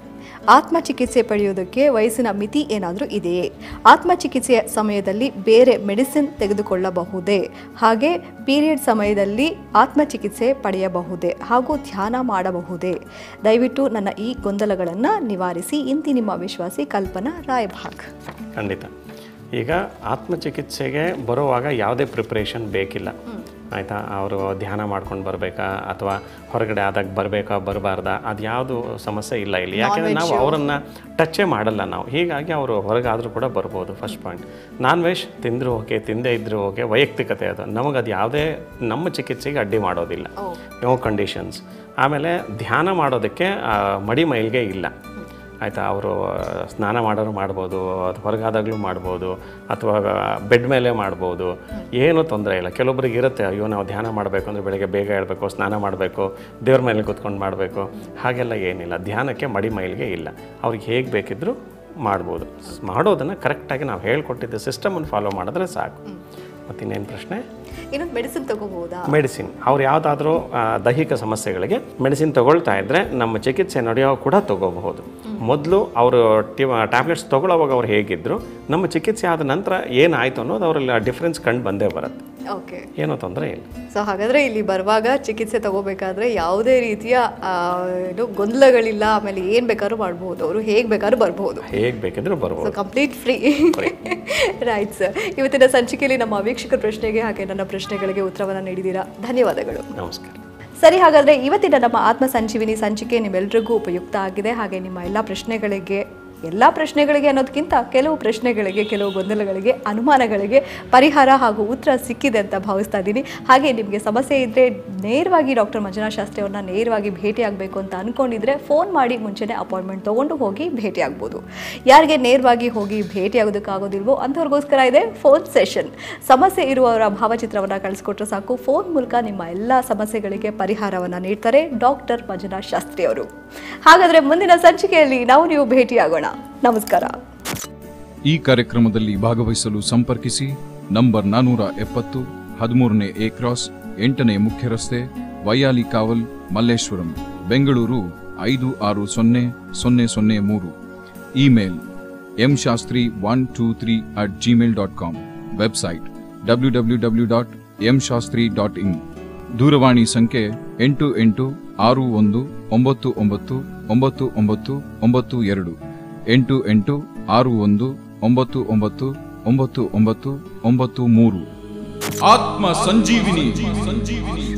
ಆತ್ಮಚಿಕಿತ್ಸೆ ಪಡೆಯೋದಕ್ಕೆ ವಯಸ್ಸಿನ ಮಿತಿ ಏನಾದರೂ ಇದೆಯೇ? ಆತ್ಮಚಿಕಿತ್ಸೆಯ ಸಮಯದಲ್ಲಿ ಬೇರೆ ಮೆಡಿಸಿನ್ ತೆಗೆದುಕೊಳ್ಳಬಹುದೇ? ಹಾಗೆ ಪೀರಿಯಡ್ ಸಮಯದಲ್ಲಿ ಆತ್ಮಚಿಕಿತ್ಸೆ ಪಡೆಯಬಹುದೇ ಹಾಗೂ ಧ್ಯಾನ ಮಾಡಬಹುದೇ? ದಯವಿಟ್ಟು ನನ್ನ ಈ ಗೊಂದಲಗಳನ್ನು ನಿವಾರಿಸಿ. ಇಂತಿ ನಿಮ್ಮ ವಿಶ್ವಾಸಿ ಕಲ್ಪನಾ ರಾಯಭಾಗ್. ಖಂಡಿತ. ಈಗ ಆತ್ಮಚಿಕಿತ್ಸೆಗೆ ಬರುವಾಗ ಯಾವುದೇ ಪ್ರಿಪ್ರೇಷನ್ ಬೇಕಿಲ್ಲ, ಆಯಿತಾ? ಅವರು ಧ್ಯಾನ ಮಾಡ್ಕೊಂಡು ಬರಬೇಕಾ ಅಥವಾ ಹೊರಗಡೆ ಆದಾಗ ಬರಬೇಕಾ ಬರಬಾರ್ದಾ ಅದು ಯಾವುದು ಸಮಸ್ಯೆ ಇಲ್ಲ ಇಲ್ಲಿ. ಯಾಕೆಂದರೆ ನಾವು ಅವರನ್ನು ಟಚ್ಚೇ ಮಾಡಲ್ಲ ನಾವು, ಹೀಗಾಗಿ ಅವರು ಹೊರಗಾದರೂ ಕೂಡ ಬರ್ಬೋದು. ಫಸ್ಟ್ ಪಾಯಿಂಟ್, ನಾನ್ ವೆಜ್ ತಿಂದರೂ ಓಕೆ, ತಿಂದೇ ಇದ್ದರೂ ಓಕೆ, ವೈಯಕ್ತಿಕತೆ ಅದು, ನಮಗೆ ಅದು ಯಾವುದೇ ನಮ್ಮ ಚಿಕಿತ್ಸೆಗೆ ಅಡ್ಡಿ ಮಾಡೋದಿಲ್ಲ, ನೋ ಕಂಡೀಷನ್ಸ್. ಆಮೇಲೆ ಧ್ಯಾನ ಮಾಡೋದಕ್ಕೆ ಮಡಿ ಮೈಲಿಗೆ ಇಲ್ಲ, ಆಯಿತಾ? ಅವರು ಸ್ನಾನ ಮಾಡೋರು ಮಾಡ್ಬೋದು, ಅದು ಹೊರಗಾದಾಗಲೂ ಮಾಡ್ಬೋದು, ಅಥವಾ ಬೆಡ್ ಮೇಲೆ ಮಾಡ್ಬೋದು, ಏನೂ ತೊಂದರೆ ಇಲ್ಲ. ಕೆಲವೊಬ್ರಿಗೆ ಇರುತ್ತೆ, ಅಯ್ಯೋ ನಾವು ಧ್ಯಾನ ಮಾಡಬೇಕು ಅಂದರೆ ಬೆಳಗ್ಗೆ ಬೇಗ ಹೇಳಬೇಕು, ಸ್ನಾನ ಮಾಡಬೇಕು, ದೇವ್ರ ಮೇಲೆ ಕೂತ್ಕೊಂಡು ಮಾಡಬೇಕು, ಹಾಗೆಲ್ಲ ಏನಿಲ್ಲ. ಧ್ಯಾನಕ್ಕೆ ಮಡಿ ಮೈಲಿಗೆ ಇಲ್ಲ, ಅವ್ರಿಗೆ ಹೇಗೆ ಬೇಕಿದ್ದರೂ ಮಾಡ್ಬೋದು. ಮಾಡೋದನ್ನು ಕರೆಕ್ಟಾಗಿ ನಾವು ಹೇಳ್ಕೊಟ್ಟಿದ್ದ ಸಿಸ್ಟಮನ್ನು ಫಾಲೋ ಮಾಡಿದ್ರೆ ಸಾಕು. ಮತ್ತಿನ್ನೇನು ಪ್ರಶ್ನೆ? ಇನ್ನೊಂದು ಮೆಡಿಸಿನ್ ತಗೋಬಹುದಾ? ಮೆಡಿಸಿನ್ ಅವ್ರು ಯಾವುದಾದ್ರೂ ದೈಹಿಕ ಸಮಸ್ಯೆಗಳಿಗೆ ಮೆಡಿಸಿನ್ ತಗೊಳ್ತಾ ಇದ್ದರೆ ನಮ್ಮ ಚಿಕಿತ್ಸೆ ನಡೆಯೋ ಕೂಡ ತಗೋಬಹುದು. ಮೊದಲು ಅವರು ಟಿ ಟ್ಯಾಬ್ಲೆಟ್ಸ್ ತೊಗೊಳ್ಳೋವಾಗ ಅವ್ರು ಹೇಗಿದ್ದರು, ನಮ್ಮ ಚಿಕಿತ್ಸೆ ಆದ ನಂತರ ಏನಾಯಿತು ಅನ್ನೋದು ಅವರಲ್ಲಿ ಡಿಫ್ರೆನ್ಸ್ ಕಂಡು ಬಂದೇ ಬರುತ್ತೆ. ಓಕೆ, ಏನೋ ತೊಂದರೆ ಇಲ್ಲ. ಸೊ ಹಾಗಾದರೆ ಇಲ್ಲಿ ಬರುವಾಗ ಚಿಕಿತ್ಸೆ ತಗೋಬೇಕಾದ್ರೆ ಯಾವುದೇ ರೀತಿಯ ಏನು ಗೊಂದಲಗಳಿಲ್ಲ, ಆಮೇಲೆ ಏನು ಬೇಕಾದ್ರೂ ಮಾಡ್ಬೋದು, ಅವರು ಹೇಗೆ ಬೇಕಾದ್ರೂ ಬರ್ಬೋದು, ಹೇಗೆ ಬೇಕಿದ್ರೂ ಬರ್ಬೋದು, so complete free. Right sir, ಇವತ್ತಿನ ಸಂಚಿಕೆಯಲ್ಲಿ ನಮ್ಮ ವೀಕ್ಷಕರ ಪ್ರಶ್ನೆಗೆ ಹಾಗೆ ನನ್ನ ಪ್ರಶ್ನೆಗಳಿಗೆ ಉತ್ತರವನ್ನು ನೀಡಿದ್ದೀರಾ, ಧನ್ಯವಾದಗಳು. ನಮಸ್ಕಾರ. ಸರಿ, ಹಾಗಾದರೆ ಇವತ್ತಿನ ನಮ್ಮ ಆತ್ಮ ಸಂಜೀವಿನಿ ಸಂಚಿಕೆ ನಿಮ್ಮೆಲ್ಲರಿಗೂ ಉಪಯುಕ್ತ ಆಗಿದೆ. ಹಾಗೆ ನಿಮ್ಮ ಎಲ್ಲ ಪ್ರಶ್ನೆಗಳಿಗೆ ಎಲ್ಲ ಪ್ರಶ್ನೆಗಳಿಗೆ ಅನ್ನೋದಕ್ಕಿಂತ ಕೆಲವು ಪ್ರಶ್ನೆಗಳಿಗೆ, ಕೆಲವು ಗೊಂದಲಗಳಿಗೆ, ಅನುಮಾನಗಳಿಗೆ ಪರಿಹಾರ ಹಾಗೂ ಉತ್ತರ ಸಿಕ್ಕಿದೆ ಅಂತ ಭಾವಿಸ್ತಾ ಇದ್ದೀನಿ. ಹಾಗೆ ನಿಮಗೆ ಸಮಸ್ಯೆ ಇದ್ದರೆ ನೇರವಾಗಿ ಡಾಕ್ಟರ್ ಮಂಜುನಾಥ್ ಶಾಸ್ತ್ರಿ ಅವ್ರನ್ನ ನೇರವಾಗಿ ಭೇಟಿಯಾಗಬೇಕು ಅಂತ ಅಂದ್ಕೊಂಡಿದ್ರೆ ಫೋನ್ ಮಾಡಿ ಮುಂಚೆನೇ ಅಪಾಯಿಂಟ್ಮೆಂಟ್ ತೊಗೊಂಡು ಹೋಗಿ ಭೇಟಿಯಾಗ್ಬೋದು. ಯಾರಿಗೆ ನೇರವಾಗಿ ಹೋಗಿ ಭೇಟಿಯಾಗೋದಕ್ಕಾಗೋದಿಲ್ವೋ ಅಂಥವ್ರಿಗೋಸ್ಕರ ಇದೆ ಫೋನ್ ಸೆಷನ್. ಸಮಸ್ಯೆ ಇರುವವರ ಭಾವಚಿತ್ರವನ್ನು ಕಳಿಸ್ಕೊಟ್ರೆ ಸಾಕು, ಫೋನ್ ಮೂಲಕ ನಿಮ್ಮ ಎಲ್ಲ ಸಮಸ್ಯೆಗಳಿಗೆ ಪರಿಹಾರವನ್ನು ನೀಡ್ತಾರೆ ಡಾಕ್ಟರ್ ಮಂಜುನಾಥ್ ಶಾಸ್ತ್ರಿ ಅವರು. ಹಾಗಾದರೆ ಮುಂದಿನ ಸಂಚಿಕೆಯಲ್ಲಿ ನಾವು ನೀವು ಭೇಟಿಯಾಗೋಣ. ನಮಸ್ಕಾರ. ಈ ಕಾರ್ಯಕ್ರಮದಲ್ಲಿ ಭಾಗವಹಿಸಲು ಸಂಪರ್ಕಿಸಿ ನಂಬರ್ ನಾನೂರ ಎಪ್ಪತ್ತು, ಹದಿಮೂರನೇ ಎ ಕ್ರಾಸ್, ಎಂಟನೇ ಮುಖ್ಯ ರಸ್ತೆ, ವೈಯಾಲಿ ಕಾವಲ್, ಮಲ್ಲೇಶ್ವರಂ, ಬೆಂಗಳೂರು ಐದು ಆರು ಸೊನ್ನೆ ಸೊನ್ನೆ ಸೊನ್ನೆ ಮೂರು. Email M Shastri one two three at Gmail dot com. Website W W W dot M Shastri dot in. ದೂರವಾಣಿ ಸಂಖ್ಯೆ ಎಂಟು ಎಂಟು ಆರು ಒಂದು ಒಂಬತ್ತು ಒಂಬತ್ತು ಒಂಬತ್ತು ಒಂಬತ್ತು ಒಂಬತ್ತು ಎರಡು, ಎಂಟು ಎಂಟು ಆರು ಒಂದು ಒಂಬತ್ತು ಒಂಬತ್ತು ಒಂಬತ್ತು ಒಂಬತ್ತು ಒಂಬತ್ತು ಮೂರು. ಆತ್ಮ ಸಂಜೀವಿನಿ ಸಂಜೀವಿನಿ